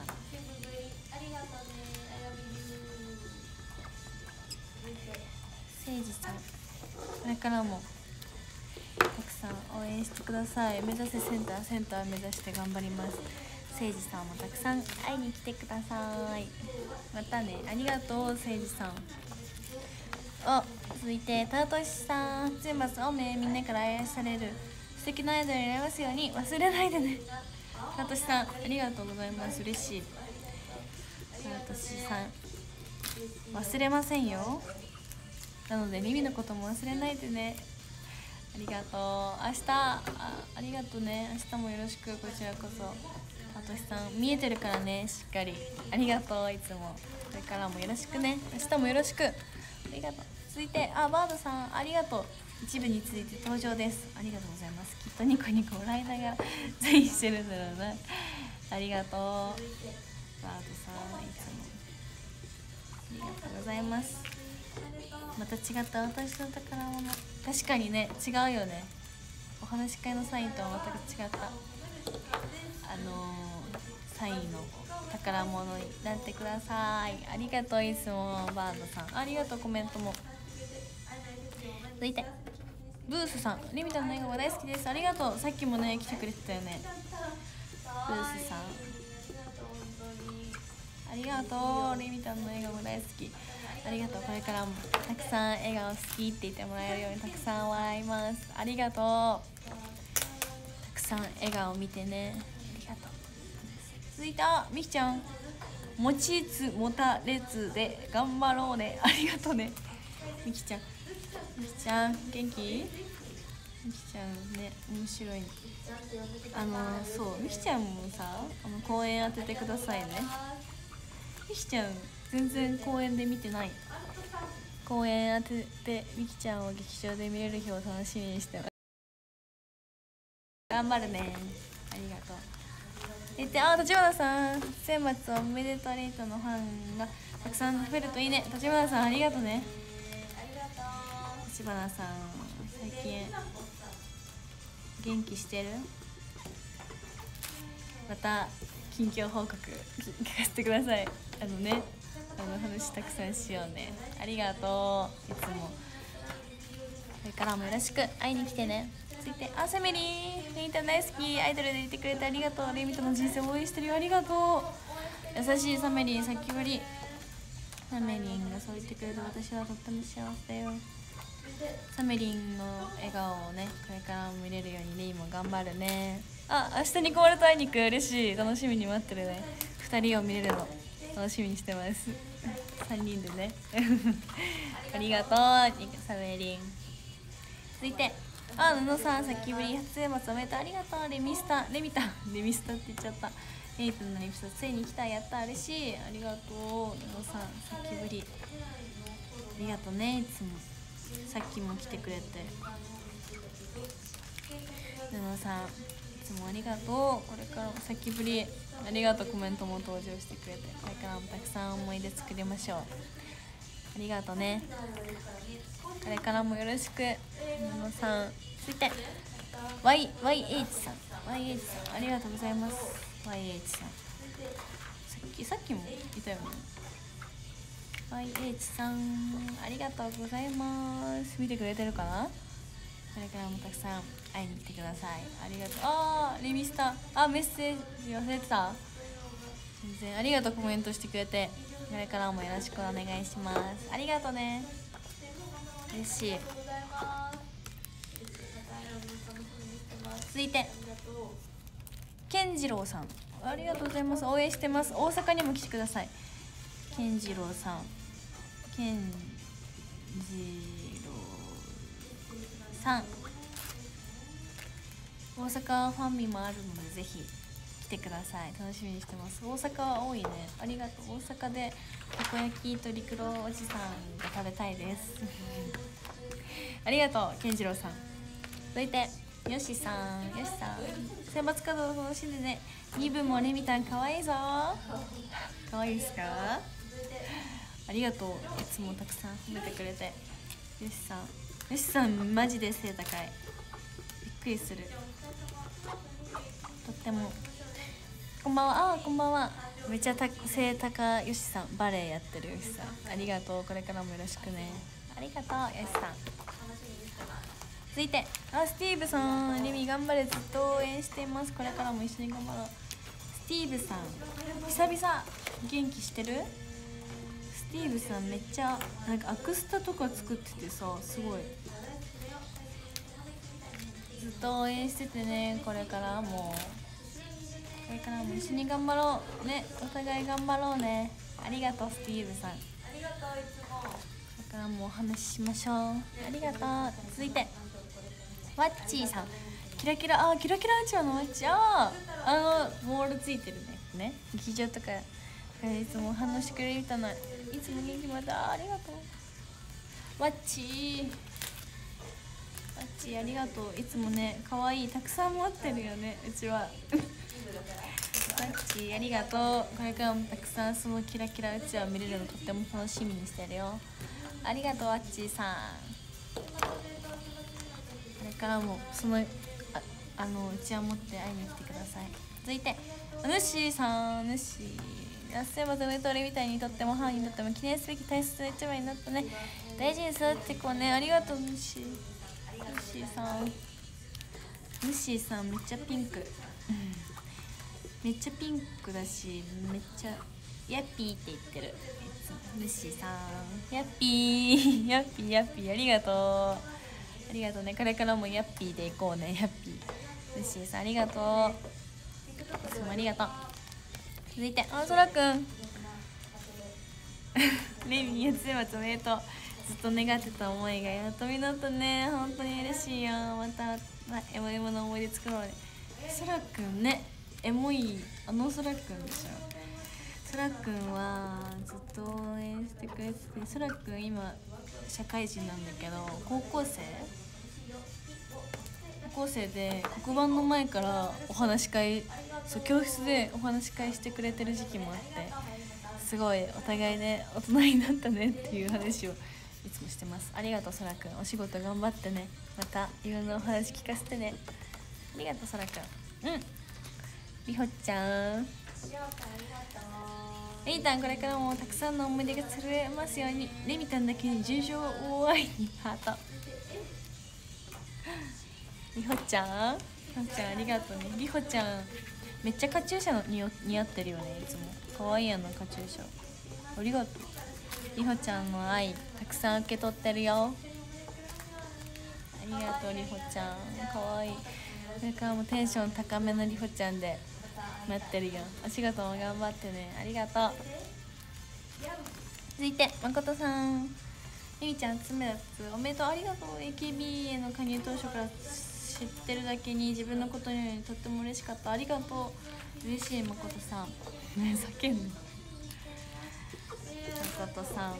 せいじさんこれからもたくさん応援してください。目指せセンターセンター目指して頑張ります。せいじさんもたくさん会いに来てください。またね。ありがとうせいじさん。あ続いてたとしさん。初選抜おめみんなから愛される素敵なアイドルになりますように忘れないでね。たとしさんありがとうございます。嬉しい。たとしさん忘れませんよ。なのでリミのことも忘れないでね。ありがとう。明日 あ, ありがとうね。明日もよろしく。こちらこそたとしさん見えてるからねしっかり。ありがとう。いつもこれからもよろしくね。明日もよろしく。ありがとう。続いてあバードさんありがとう。一部について登場です。ありがとうございます。きっとニコニコ笑いながらぜひしてるんだろうな。ありがとうバードさん。いつもありがとうございます。また違った私の宝物。確かにね違うよね。お話し会のサインとはまた違ったあのー、サインの宝物になってください。ありがとう。いつもバードさんありがとう。コメントも続いてブースさん。リミタの笑顔が大好きです。ありがとう。さっきもね来てくれてたよねブースさん。ありがとう。リミタの笑顔が大好き。ありがとう。これからもたくさん笑顔好きって言ってもらえるようにたくさん笑います。ありがとう。たくさん笑顔見てね。ありがとう。続いてあみきちゃん。持ちつ持たれつで頑張ろうね。ありがとうねみきちゃん。みきちゃん元気？みきちゃんね面白い。あのそうみきちゃんもさあの公演当ててくださいね。みきちゃん全然公演で見てない。公演当ててみきちゃんを劇場で見れる日を楽しみにしてます。頑張るね。ありがとう。えってあ立花さん選抜おめでとうレートのファンがたくさん増えるといいね。立花さんありがとうね。立花さん最近元気してる？また近況報告聞かせてください。あのねあの話たくさんしようね。ありがとう。いつもこれからもよろしく会いに来てね。続いてあサメリンレミタ大好き。アイドルでいてくれてありがとう。レミタの人生を応援してるよ。ありがとう。優しいサメリンさっきぶり。サメリンがそう言ってくれて私はとっても幸せだよ。サメリンの笑顔をねこれからも見れるようにレイも頑張るね。あ明日にこまれと会いに行く。嬉しい。楽しみに待ってるね。ふたりを見れるの楽しみにしてますさんにんでねありがとうサメリン。続いてあ布さんさっきぶり初選抜おめでとう。ありがとう。レミスタレミタレミスタって言っちゃった。エイトのレミスタついに来た。やった嬉しい。ありがとう布さんさっきぶり。ありがとうね。いつもさっきも来てくれて布さんいつもありがとう。これからもさっきぶりありがとう。コメントも登場してくれてこれからもたくさん思い出作りましょう。ありがとうね。これからもよろしく布さん。続いて ワイワイエイチ さん ワイエイチ さんありがとうございます。 ワイエイチ さんさっきさっきもいたよね。 ワイエイチ さんありがとうございます。見てくれてるかな。これからもたくさん会いに来てください。ありがとう。あーレミスタあメッセージ忘れてた。全然ありがとう。コメントしてくれてこれからもよろしくお願いします。ありがとうね。嬉しい。続いて健次郎さんありがとうございます。応援してます。大阪にも来てください。健次郎さん健次郎さん大阪ファンミもあるのでぜひ来てください。楽しみにしてます。大阪は多いね。ありがとう。大阪でたこ焼きと陸路おじさんが食べたいですありがとう健次郎さん。続いてよしさん。よしさん選抜カードを楽しんでね。にぶもレミたんかわいいぞかわいいですか。ありがとう。いつもたくさん褒めてくれて。よしさんよしさんマジで背高い。びっくりする。とっても。こんばんは。あこんばんは。めっちゃた背高よしさん。バレエやってるよしさん。ありがとう。これからもよろしくね。ありがとうよしさん。続いてあスティーブさん。レミ頑張れ。ずっと応援しています。これからも一緒に頑張ろう。スティーブさん久々元気してる。スティーブさんめっちゃなんかアクスタとか作っててさすごい。ずっと応援しててね。これからもこれからも一緒に頑張ろうね。お互い頑張ろうね。ありがとうスティーブさん。ありがとう。いつもこれからもお話ししましょう。ありがとう。続いてワッチーさん。キラキラあキラキラうちわのワッチー。ああのモールついてるね。ね劇場とかいつも反応してくれるみたいな。いつも元気またありがとうワッチー。ワッチーありがとう。いつもね可愛いたくさん持ってるよねうちはワッチーありがとう。これからもたくさんそのキラキラうちわ見れるのとっても楽しみにしてるよ。ありがとうワッチーさん。これからもその あ, あのうちわ持って会いに来てください。続いてヌッシーさん。ヌッシーやっせまず上通りみたいにとっても範囲にとっても記念すべき大切な一枚になったね。大事に育ってこうね。ありがとうヌッシー。ヌッシーさんヌッシーさんめっちゃピンクめっちゃピンクだしめっちゃヤッピーって言ってる。いつもヌッシーさんヤッピーヤッピーヤッピーありがとうありがとうね。これからもヤッピーでいこうね。ヤッピーヌッシーさんありがとう。いつもありがとう。続いてあそらくんレミやつまつおめでとう。ずっと願ってた思いがやっと実ったね。本当に嬉しいよ。またエモエモの思い出作ろうね。そらくんねエモいあのそらくんでしょ。そらくんはずっと応援してくれてて。そらくん今社会人なんだけど高校生高校生で黒板の前からお話し会そう教室でお話し会してくれてる時期もあってすごいお互いね大人になったねっていう話をいつもしてます。ありがとうそらくん。お仕事頑張ってね。またいろんなお話聞かせてね。ありがとうそらくん。うんりほちゃんレミたんこれからもたくさんの思い出がつるえますように。レミたんだけに重症大愛にハートりほちゃんりほちゃんありがとうね。りほちゃんめっちゃカチューシャの似似合ってるよね。いつも可愛いやなカチューシャ。ありがとうりほちゃんの愛たくさん受け取ってるよ。ありがとうりほちゃん可愛い。これからもテンション高めのりほちゃんで待ってるよ。お仕事も頑張ってね。ありがとう。続いてまことさん。ゆみちゃん爪やつおめでとう。ありがとう。 エーケービー への加入当初から知ってるだけに自分のことにとっても嬉しかった。ありがとう。嬉しいまことさん。ね叫んでまことさんあ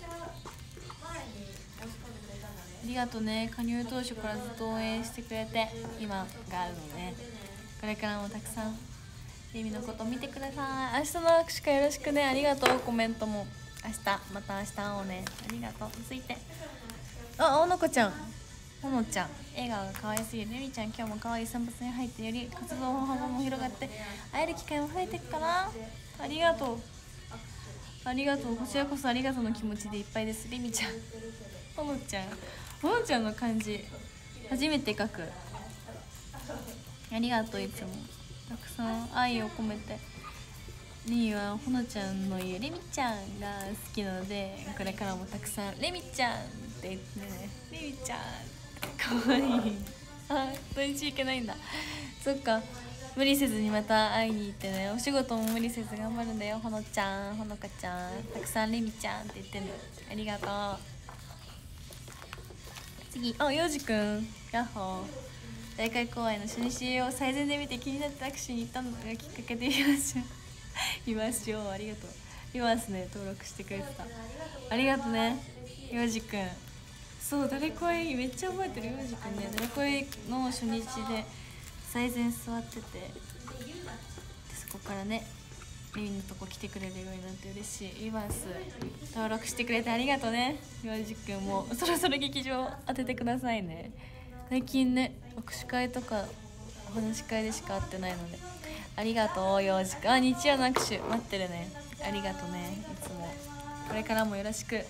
りがとうね。加入当初からずっと応援してくれて今があるのね。これからもたくさんレミのこと見てください。明日の握手会よろしくね。ありがとう。コメントも明日また明日会おうね。ありがとう。続いてあおのこちゃんほのちゃん笑顔が可愛すぎる。レミちゃん今日も可愛い散髪に入ってより活動の幅も広がって会える機会も増えていくかな。ありがとうありがとう。こちらこそありがとうの気持ちでいっぱいです。レミちゃんほのちゃんほのちゃんの漢字初めて書く。ありがとう。いつもたくさん愛を込めて。レミはほのちゃんの言うレミちゃんが好きなのでこれからもたくさんレミちゃんって言ってね。レミちゃんかわいいあ土日行けないんだ。そっか無理せずにまた会いに行ってね。お仕事も無理せず頑張るんだよ。ほのちゃんほのかちゃんたくさんレミちゃんって言ってね。ありがとう。次あようじくんやっほー大会公演の初日を最前で見て気になって握手に行ったのがきっかけで言いましょういますよ。ありがとう。いますね、登録してくれてた。ありがとうねようじくん。そう、誰声めっちゃ覚えてるようじくんね。誰声の初日で最前座ってて、でそこからねレミのとこ来てくれるようになって嬉しい。イバース登録してくれてありがとうねようじくん。もそろそろ劇場当ててくださいね。最近ね握手会とかお話し会でしか会ってないのでありがとうようじくん。あ、日曜の握手待ってるね。ありがとうね、いつもこれからもよろしく。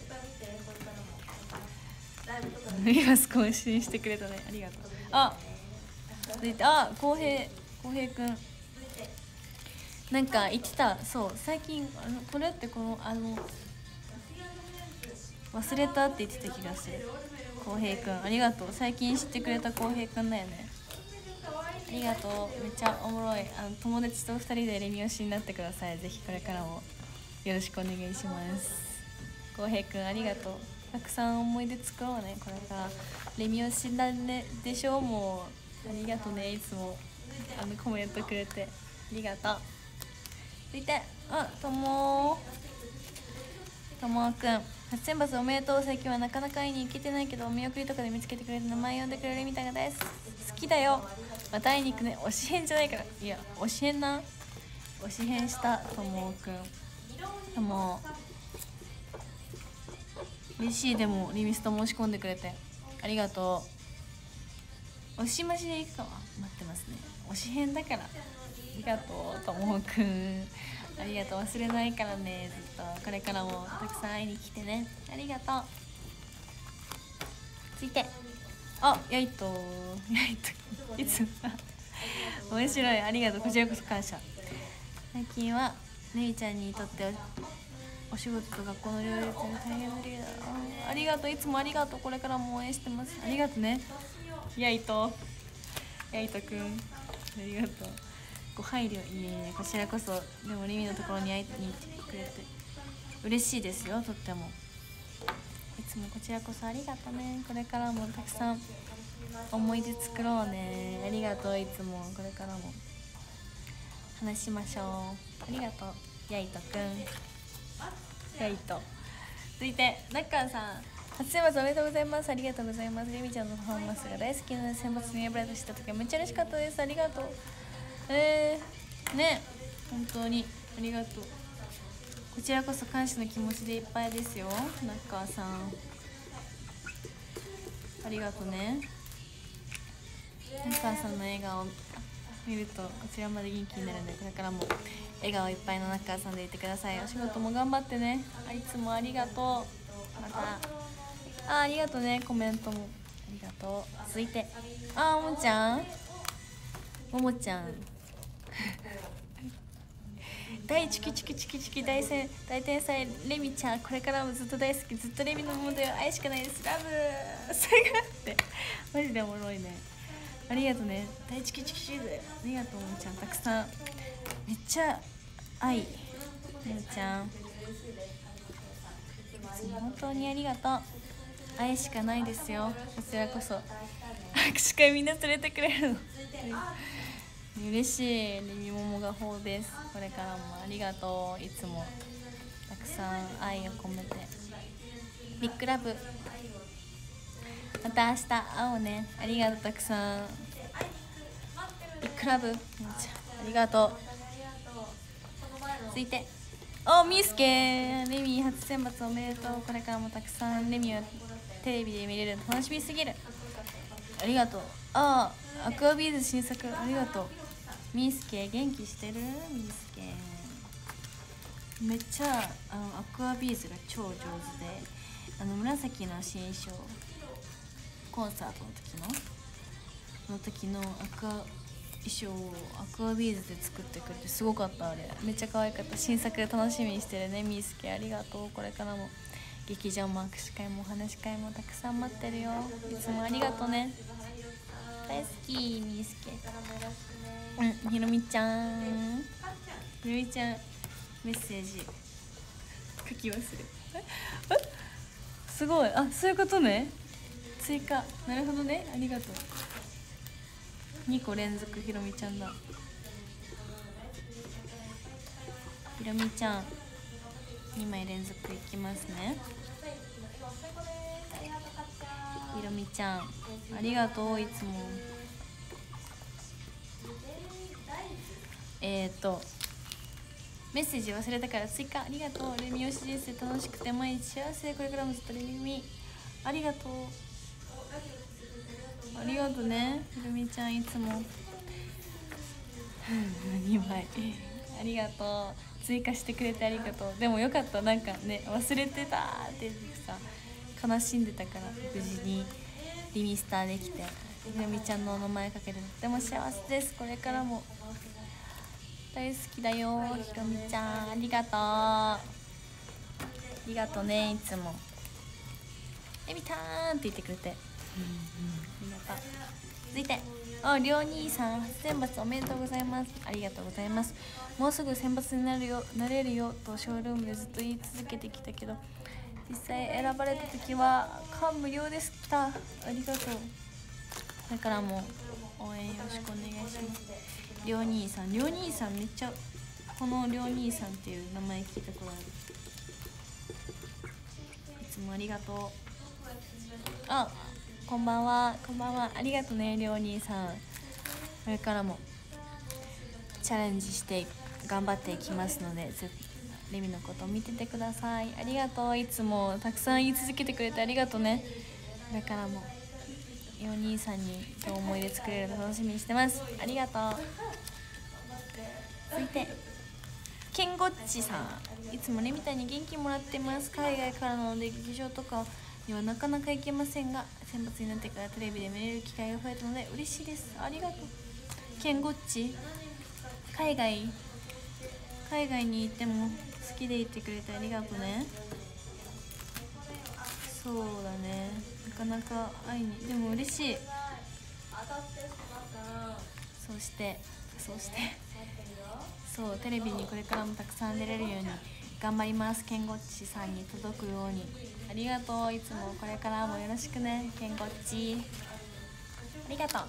イバス更新してくれたね、ありがとう。あ続いて、あ浩平浩平くんなんか言ってた。そう最近あのこれってこのあの忘れたって言ってた気がする。浩平くんありがとう。最近知ってくれた浩平くんだよね。ありがとう。めっちゃおもろい。あの友達とふたりでレミ推しになってください。ぜひこれからもよろしくお願いします。浩平くんありがとう。たくさん思い出作ろうねこれから。レミ推しだねでしょ。もうありがとうね、いつもあのコメントくれてありがとう。続いて、あ、ともともくん初選抜おめでとう。最近はなかなか会いに行けてないけどお見送りとかで見つけてくれて名前呼んでくれるみたいな大好きだよ。また会いに行くね。推し変じゃないから。いや推し変な推し変したともくん。とも嬉しい。でもリミスト申し込んでくれてありがとう。推し増しで行くかは待ってますね。推し変だからありがとうともくん。ありがとう。忘れないからね。ずっとこれからもたくさん会いに来てね。ありがとう。続いて、あやいとやいといつも面白い。ありがとう。こちらこそ感謝。最近はねみちゃんにとってお仕事と学校の両立が大変な理由だ。あありがとう。いつもありがとう。これからも応援してます。ありがとうねやいとやいとくん。ありがとう。ご配慮。いえいえこちらこそ。でもリミのところに会いに行ってくれて嬉しいですよ。とってもいつもこちらこそありがとうね。これからもたくさん思い出作ろうね。ありがとう。いつもこれからも話しましょう。ありがとうやいとくん。やいと。続いてなっかんさん初選抜おめでとうございます。ありがとうございます。レミちゃんのパフォーマンスが大好きなので選抜に選ばれたした時はめっちゃ嬉しかったです。ありがとう。えー、ね本当にありがとう。こちらこそ感謝の気持ちでいっぱいですよ。なっかんさんありがとうね。なっかんさんの笑顔を見るとこちらまで元気になるのでこれからも笑顔いっぱいのなっかんさんでいてください。お仕事も頑張ってね。あいつもありがとう。また あ, ありがとうねコメントもありがとう。続いてあももちゃんももちゃん大チキチキチキチキ大戦大天才レミちゃんこれからもずっと大好き。ずっとレミのもので愛しかないです。ラブそれがあってマジでおもろいね。ありがとうね大チキチキチキでありがとうももちゃん。たくさんめっちゃ愛レミちゃん本当にありがとう。愛しかないですよ。こちらこそ握手会みんな連れてくれるの嬉しい。レミももがほうです。これからもありがとう。いつもたくさん愛を込めてビッグラブ。また明日会おうね。ありがとう。たくさんビッグラブありがとう。続いておみーすけレミ初選抜おめでとう。これからもたくさんレミをテレビで見れるの楽しみすぎる。ありがとう。ああアクアビーズ新作ありがとう。みーすけ元気してるみーすけめっちゃあのアクアビーズが超上手であの紫の新衣装コンサートの時のの時のアクア衣装をアクアビーズで作ってくれてすごかった。あれめっちゃ可愛かった。新作楽しみにしてるねみーすけありがとう。これからも劇場も握手会もお話し会もたくさん待ってるよ。いつもありがとうね。大好きみーすけ。うんひろみちゃんひろみちゃんメッセージ書き忘れすごい。あそういうことね。追加なるほどね。ありがとう。 にこ連続ひろみちゃんだ。ひろみちゃんにまい連続いきますね。ひろみちゃんありがとう。いつもえっ、ー、とメッセージ忘れたから追加ありがとう。レミよし人生楽しくて毎日幸せ、これからもずっとレミミありがとう。ありがとうねひろみちゃん、いつもにまいありがとう。追加してくれてありがとう。でもよかった、なんかね忘れてたってさ悲しんでたから、無事にリミスターできてひろみちゃんのお名前かけてとても幸せです。これからも大好きだよひろみちゃん、ありがとうありがとうね。いつもエビターンって言ってくれて、うんうん、ありがとう。続いてありょう兄さん初選抜おめでとうございます。ありがとうございます。もうすぐ選抜になるよなれるよとショールームでずっと言い続けてきたけど、実際選ばれた時は感無量でした。ありがとう。これからも応援よろしくお願いします。りょう兄さん、りょう兄さんめっちゃこのりょう兄さんっていう名前聞いたことある。いつもありがとう。あ、こんばんは、こんばんは。ありがとうねりょう兄さん。これからもチャレンジして頑張っていきますので、レミのこと見ててください。ありがとう。いつもたくさん言い続けてくれてありがとうね。これからもりょう兄さんに今日思い出作れるの楽しみにしてます。ありがとう。続いてケンゴッチさん、いつもねみたいに元気もらってます。海外からなので劇場とかにはなかなか行けませんが、選抜になってからテレビで見れる機会が増えたので嬉しいです。ありがとう。ケンゴッチ、海外海外に行っても好きでいてくれてありがとうね。そうだね、なかなか会いに、でも嬉しい。そしてそうしてそうテレビにこれからもたくさん出れるように頑張ります。ケンゴッチさんに届くように。ありがとう。いつもこれからもよろしくねケンゴッチ、ありがとう。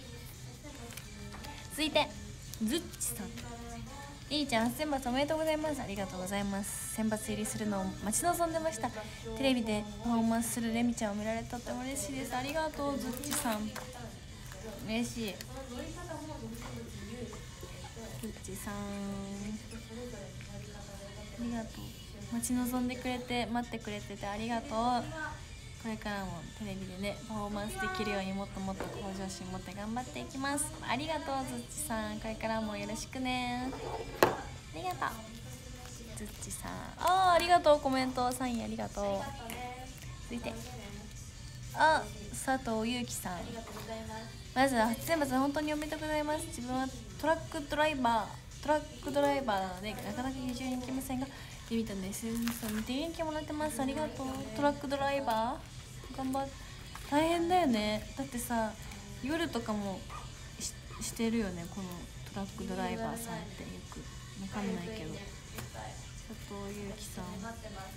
続いてズッチさん、いいちゃん選抜おめでとうございます。ありがとうございます。選抜入りするのを待ち望んでました。テレビでパフォーマンスするレミちゃんを見られてとっても嬉しいです。ありがとうズッチさん、嬉しい。ズッチさんありがとう。待ち望んでくれて待ってくれててありがとう。これからもテレビでねパフォーマンスできるようにもっともっと向上心持って頑張っていきます。ありがとうズッチさん、これからもよろしくね。ありがとうズッチさん。あーありがとう、コメントサインありがとう。続いてあ佐藤祐樹さん、まずは初選抜本当におめでとうございます。自分はトラックドライバートラックドライバーなのでなかなか劇場に行けませんが、リミットの エスエヌエス を見て元気もらってます。ありがとう。トラックドライバー頑張っ大変だよね。だってさ夜とかも し, してるよねこのトラックドライバーさんって。よくわかんないけど。佐藤祐樹さんあ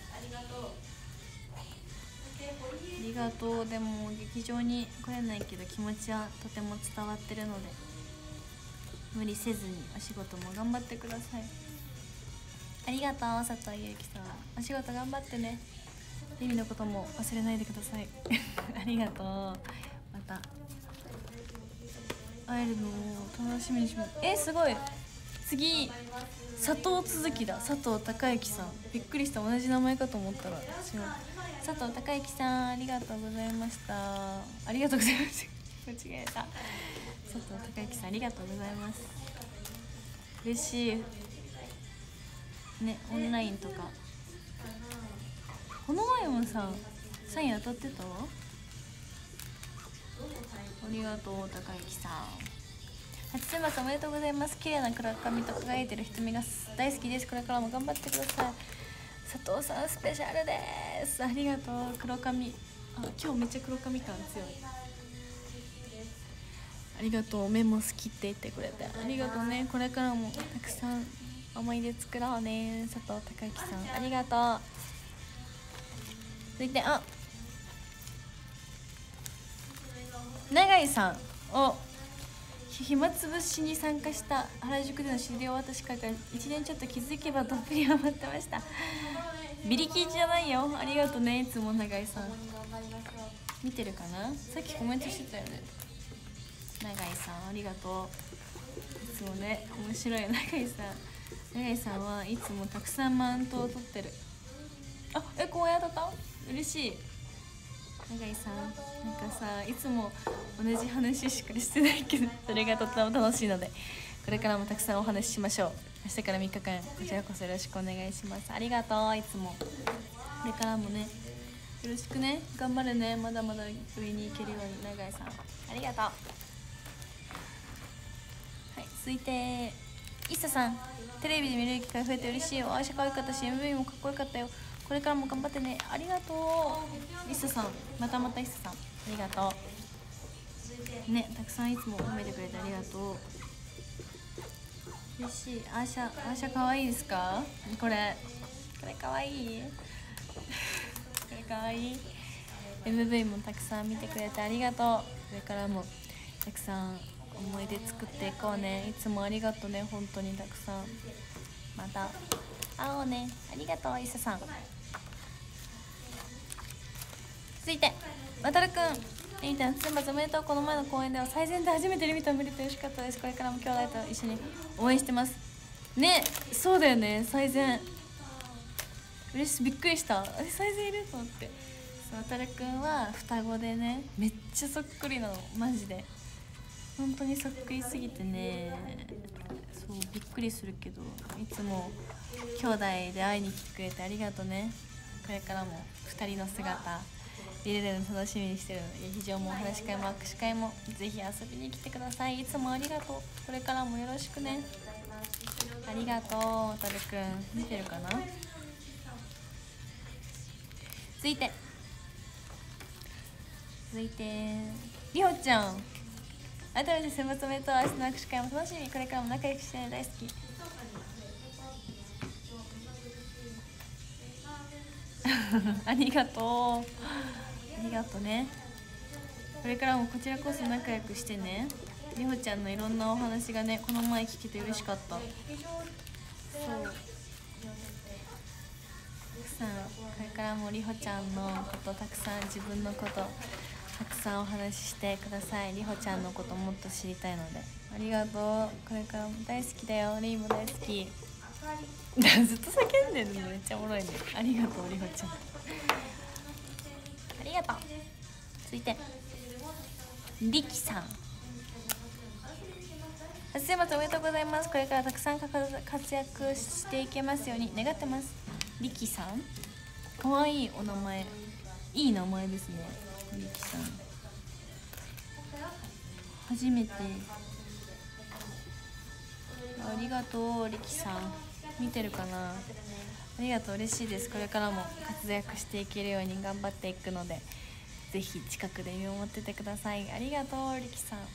りがとう。でも劇場に来れないけど気持ちはとても伝わってるので無理せずにお仕事も頑張ってください。ありがとう佐藤祐樹さん、お仕事頑張ってね。リミのことも忘れないでくださいありがとう。また会えるのを楽しみにします。えすごい、次佐藤続きだ。佐藤孝之さん、びっくりした。同じ名前かと思ったら違う。佐藤孝之さんありがとうございました。ありがとうございました間違えた。佐藤孝之さんありがとうございます。嬉しいね。オンラインとかこの前もさサイン当たってたわ。ありがとう孝之さん。初選抜おめでとうございます。綺麗な黒髪と輝いてる瞳が大好きです。これからも頑張ってください。佐藤さんスペシャルです。ありがとう。黒髪、あ今日めっちゃ黒髪感強い。ありがとう。目も好きって言ってくれてありがとうね。これからもたくさん思い出作ろうね。佐藤孝之さんありがとう。続いてあ永井さん、お暇つぶしに参加した原宿での修行私会からいちねんちょっと気づけばどっぷりハマってました。ビリキーじゃないよ。ありがとうね。いつも永井さん見てるかな。さっきコメントしてたよね。永井さんありがとう。いつもね面白い。永井さん永井さんはいつもたくさんマウントを取ってる。あえこうやった？嬉しい。永井さんなんかさいつも同じ話しかしてないけどそれがとっても楽しいのでこれからもたくさんお話ししましょう。明日からみっかかんこちらこそよろしくお願いします。ありがとう。いつもこれからもねよろしくね。頑張るね。まだまだ上に行けるように。永井さんありがとう。はい、続いてイッサさんテレビで見れる機会増えて嬉しいよ。愛車可愛かったし エムブイ もかっこよかったよ。これからも頑張ってね。ありがとう。イッサさんまたまたイッサさんありがとうね。たくさんいつも褒めてくれてありがとう。嬉しい。アーシャアーシャ可愛いですか。これこれ可愛いこれ可愛い。 エムブイ もたくさん見てくれてありがとう。これからもたくさん思い出作っていこうね。いつもありがとうね。本当にたくさんまた会おうね。ありがとうイッサさん。続いてわたるくんリミタン選抜おめでとう。この前の公演では最前で初めてリミタン見れて嬉しかったです。これからも兄弟と一緒に応援してますね。そうだよね。最前嬉しい。びっくりした。え最前いると思って。わたるくんは双子でねめっちゃそっくりなのマジで。本当にそっくりすぎてねそうびっくりするけどいつも兄弟で会いに来てくれてありがとうね。これからもふたりの姿見れるの楽しみにしてるので劇場もお話し会も握手会もぜひ遊びに来てください。いつもありがとう。これからもよろしくね。ありがとう。わたるくん見てるかな。続いて続いてりほちゃん改めて選抜おめでとう。明日の握手会も楽しみ。これからも仲良くしてね。大好きありがとうありがとうね。これからもこちらこそ仲良くしてね。りほちゃんのいろんなお話がねこの前聞けて嬉しかった。そうたくさんこれからもりほちゃんのことたくさん自分のことたくさんお話ししてください。りほちゃんのこともっと知りたいのでありがとう。これからも大好きだよ。リーも大好きずっと叫んでるのめっちゃおもろいね。ありがとうりほちゃんありがとう。続いてりきさん初選抜おめでとうございます。これからたくさん活躍していけますように願ってます。りきさんかわいいお名前いい名前ですね。りきさん初めてありがとう。りきさん見てるかな。ありがとう嬉しいです。これからも活躍していけるように頑張っていくのでぜひ近くで見守っててください。ありがとうりきさんあ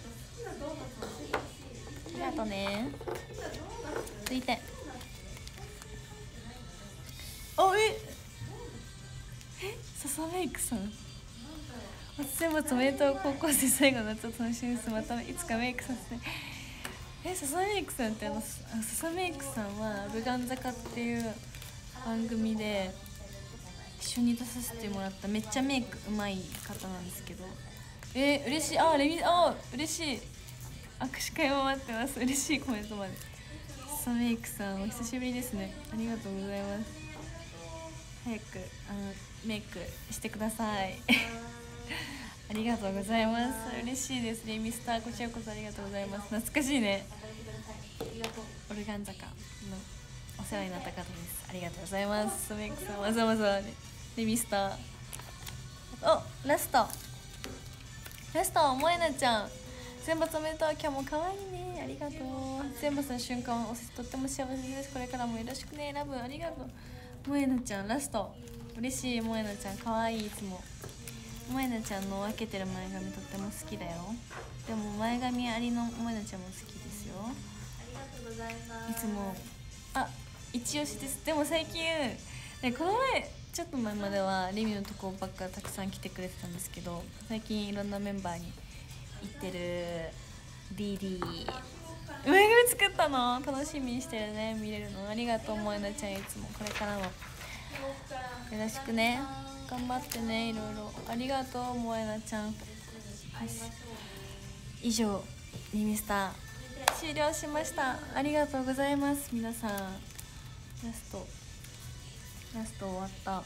りがとうね。続いてあええささメイクさん初選抜おめでとう。高校生最後の夏を楽しみです。またいつかメイクさせてえささメイクさんってあのささメイクさんはルガン坂っていう番組で一緒に出させてもらっためっちゃメイクうまい方なんですけどえー、嬉しい。あレミあ嬉しい。握手会も待ってます。嬉しいコメントまで。ささメイクさんお久しぶりですね。ありがとうございます。早くあのメイクしてくださいありがとうございます。嬉しいですね。ミスターこちらこそありがとうございます。懐かしいね。オルガン坂のお世話になった方です。ありがとうございます。メイクさんわざわざねでミスターおラストラスト萌えなちゃん選抜おめでとう。今日も可愛いね。ありがとう。選抜の瞬間をとっても幸せです。これからもよろしくね。ラブありがとう。萌えなちゃんラスト嬉しい。萌えなちゃん可愛い。いつも萌えなちゃんの分けてる前髪とっても好きだよ。でも前髪ありの萌えなちゃんも好きですよ。いつもあ一押しです。でも最近ねこの前ちょっと前まではリミのとこばっかたくさん来てくれてたんですけど最近いろんなメンバーに行ってるリリーぬいぐるみ作ったの楽しみにしてるね、見れるの。ありがとう萌那ちゃん、いつもこれからもよろしくね、頑張ってね、いろいろありがとう萌那ちゃん。以上リミスター終了しました。ありがとうございます。皆さんラストラスト終わった。はい、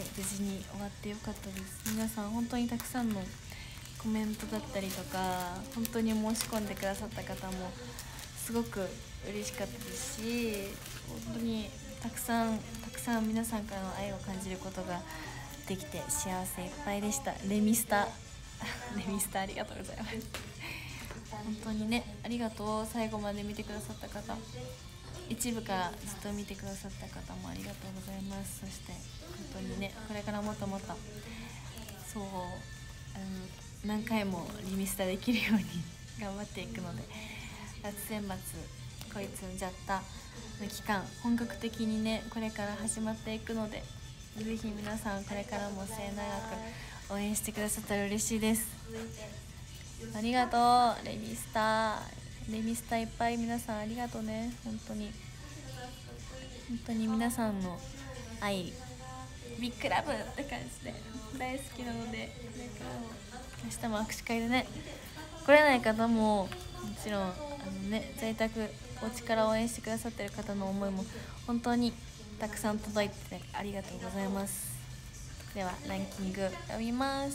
無事に終わってよかったです。皆さん本当にたくさんのコメントだったりとか、本当に申し込んでくださった方もすごく嬉しかったですし、本当にたくさんたくさん皆さんからの愛を感じることができて幸せいっぱいでした。レミスタレミスタありがとうございます。本当にね、ありがとう。最後まで見てくださった方、一部からずっと見てくださった方もありがとうございます。そして本当にね、これからもっともっとそうあの何回もリミスタできるように頑張っていくので、夏選抜こいつんじゃったの期間本格的にねこれから始まっていくので、ぜひ皆さんこれからも末永く応援してくださったら嬉しいです。ありがとうレミスタレミスタいっぱい皆さんありがとうね。本当に本当に皆さんの愛ビッグラブって感じで大好きなので、これからも明日も握手会でね、来れない方ももちろんあの、ね、在宅お家から応援してくださってる方の思いも本当にたくさん届いて、ね、ありがとうございます。ではランキング読みます。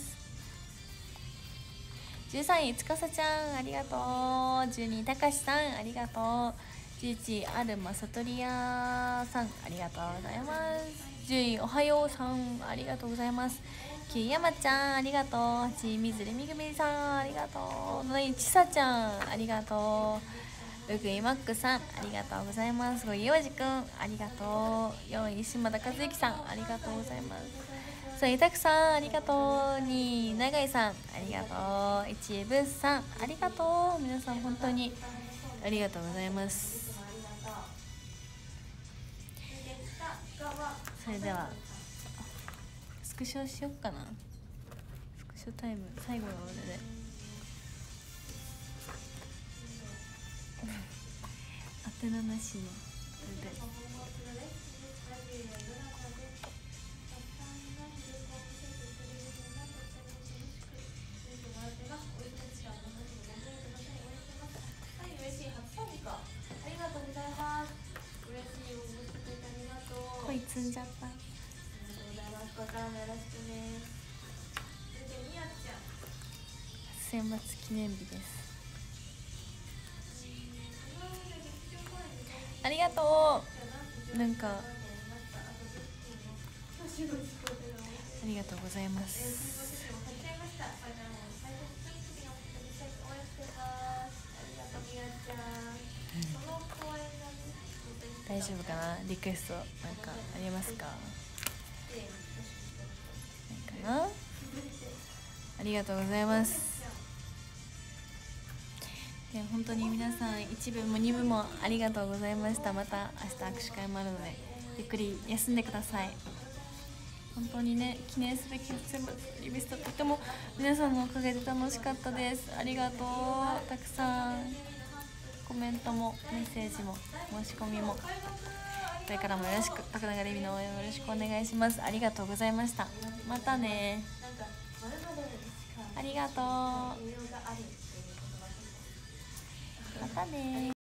じゅうさんいつかさちゃんありがとう。じゅうにいたかしさんありがとう。じゅういちいアルマサトリアさんありがとうございます。じゅういおはようさんありがとうございます。きゅうい山ちゃんありがとう。はちいみずれみぐみさんありがとう。なないちさちゃんありがとう。ろくいマックさんありがとうございます。ごいようじくんありがとう。よんい島田和之さんありがとうございます。さんいたくさんありがとう。にい永井さんありがとう。いちいブースさんありがとう。皆さん本当にありがとうございます。それではスクショしよっかな。スクショタイム最後の俺で当てななしのこれでこいつんじゃった。選抜記念日です。ありがとう。なんかありがとうございます。大丈夫かな。リクエストなんかありますか。ないかな。ありがとうございます。で本当に皆さんいち部もに部もありがとうございました。また明日握手会もあるのでゆっくり休んでください。本当にね記念すべき全部リビストとても皆さんのおかげで楽しかったです。ありがとう。たくさんコメントもメッセージも申し込みもこれからもよろしく、徳永レミの応援をよろしくお願いします。ありがとうございました。またね。ありがとう。またね。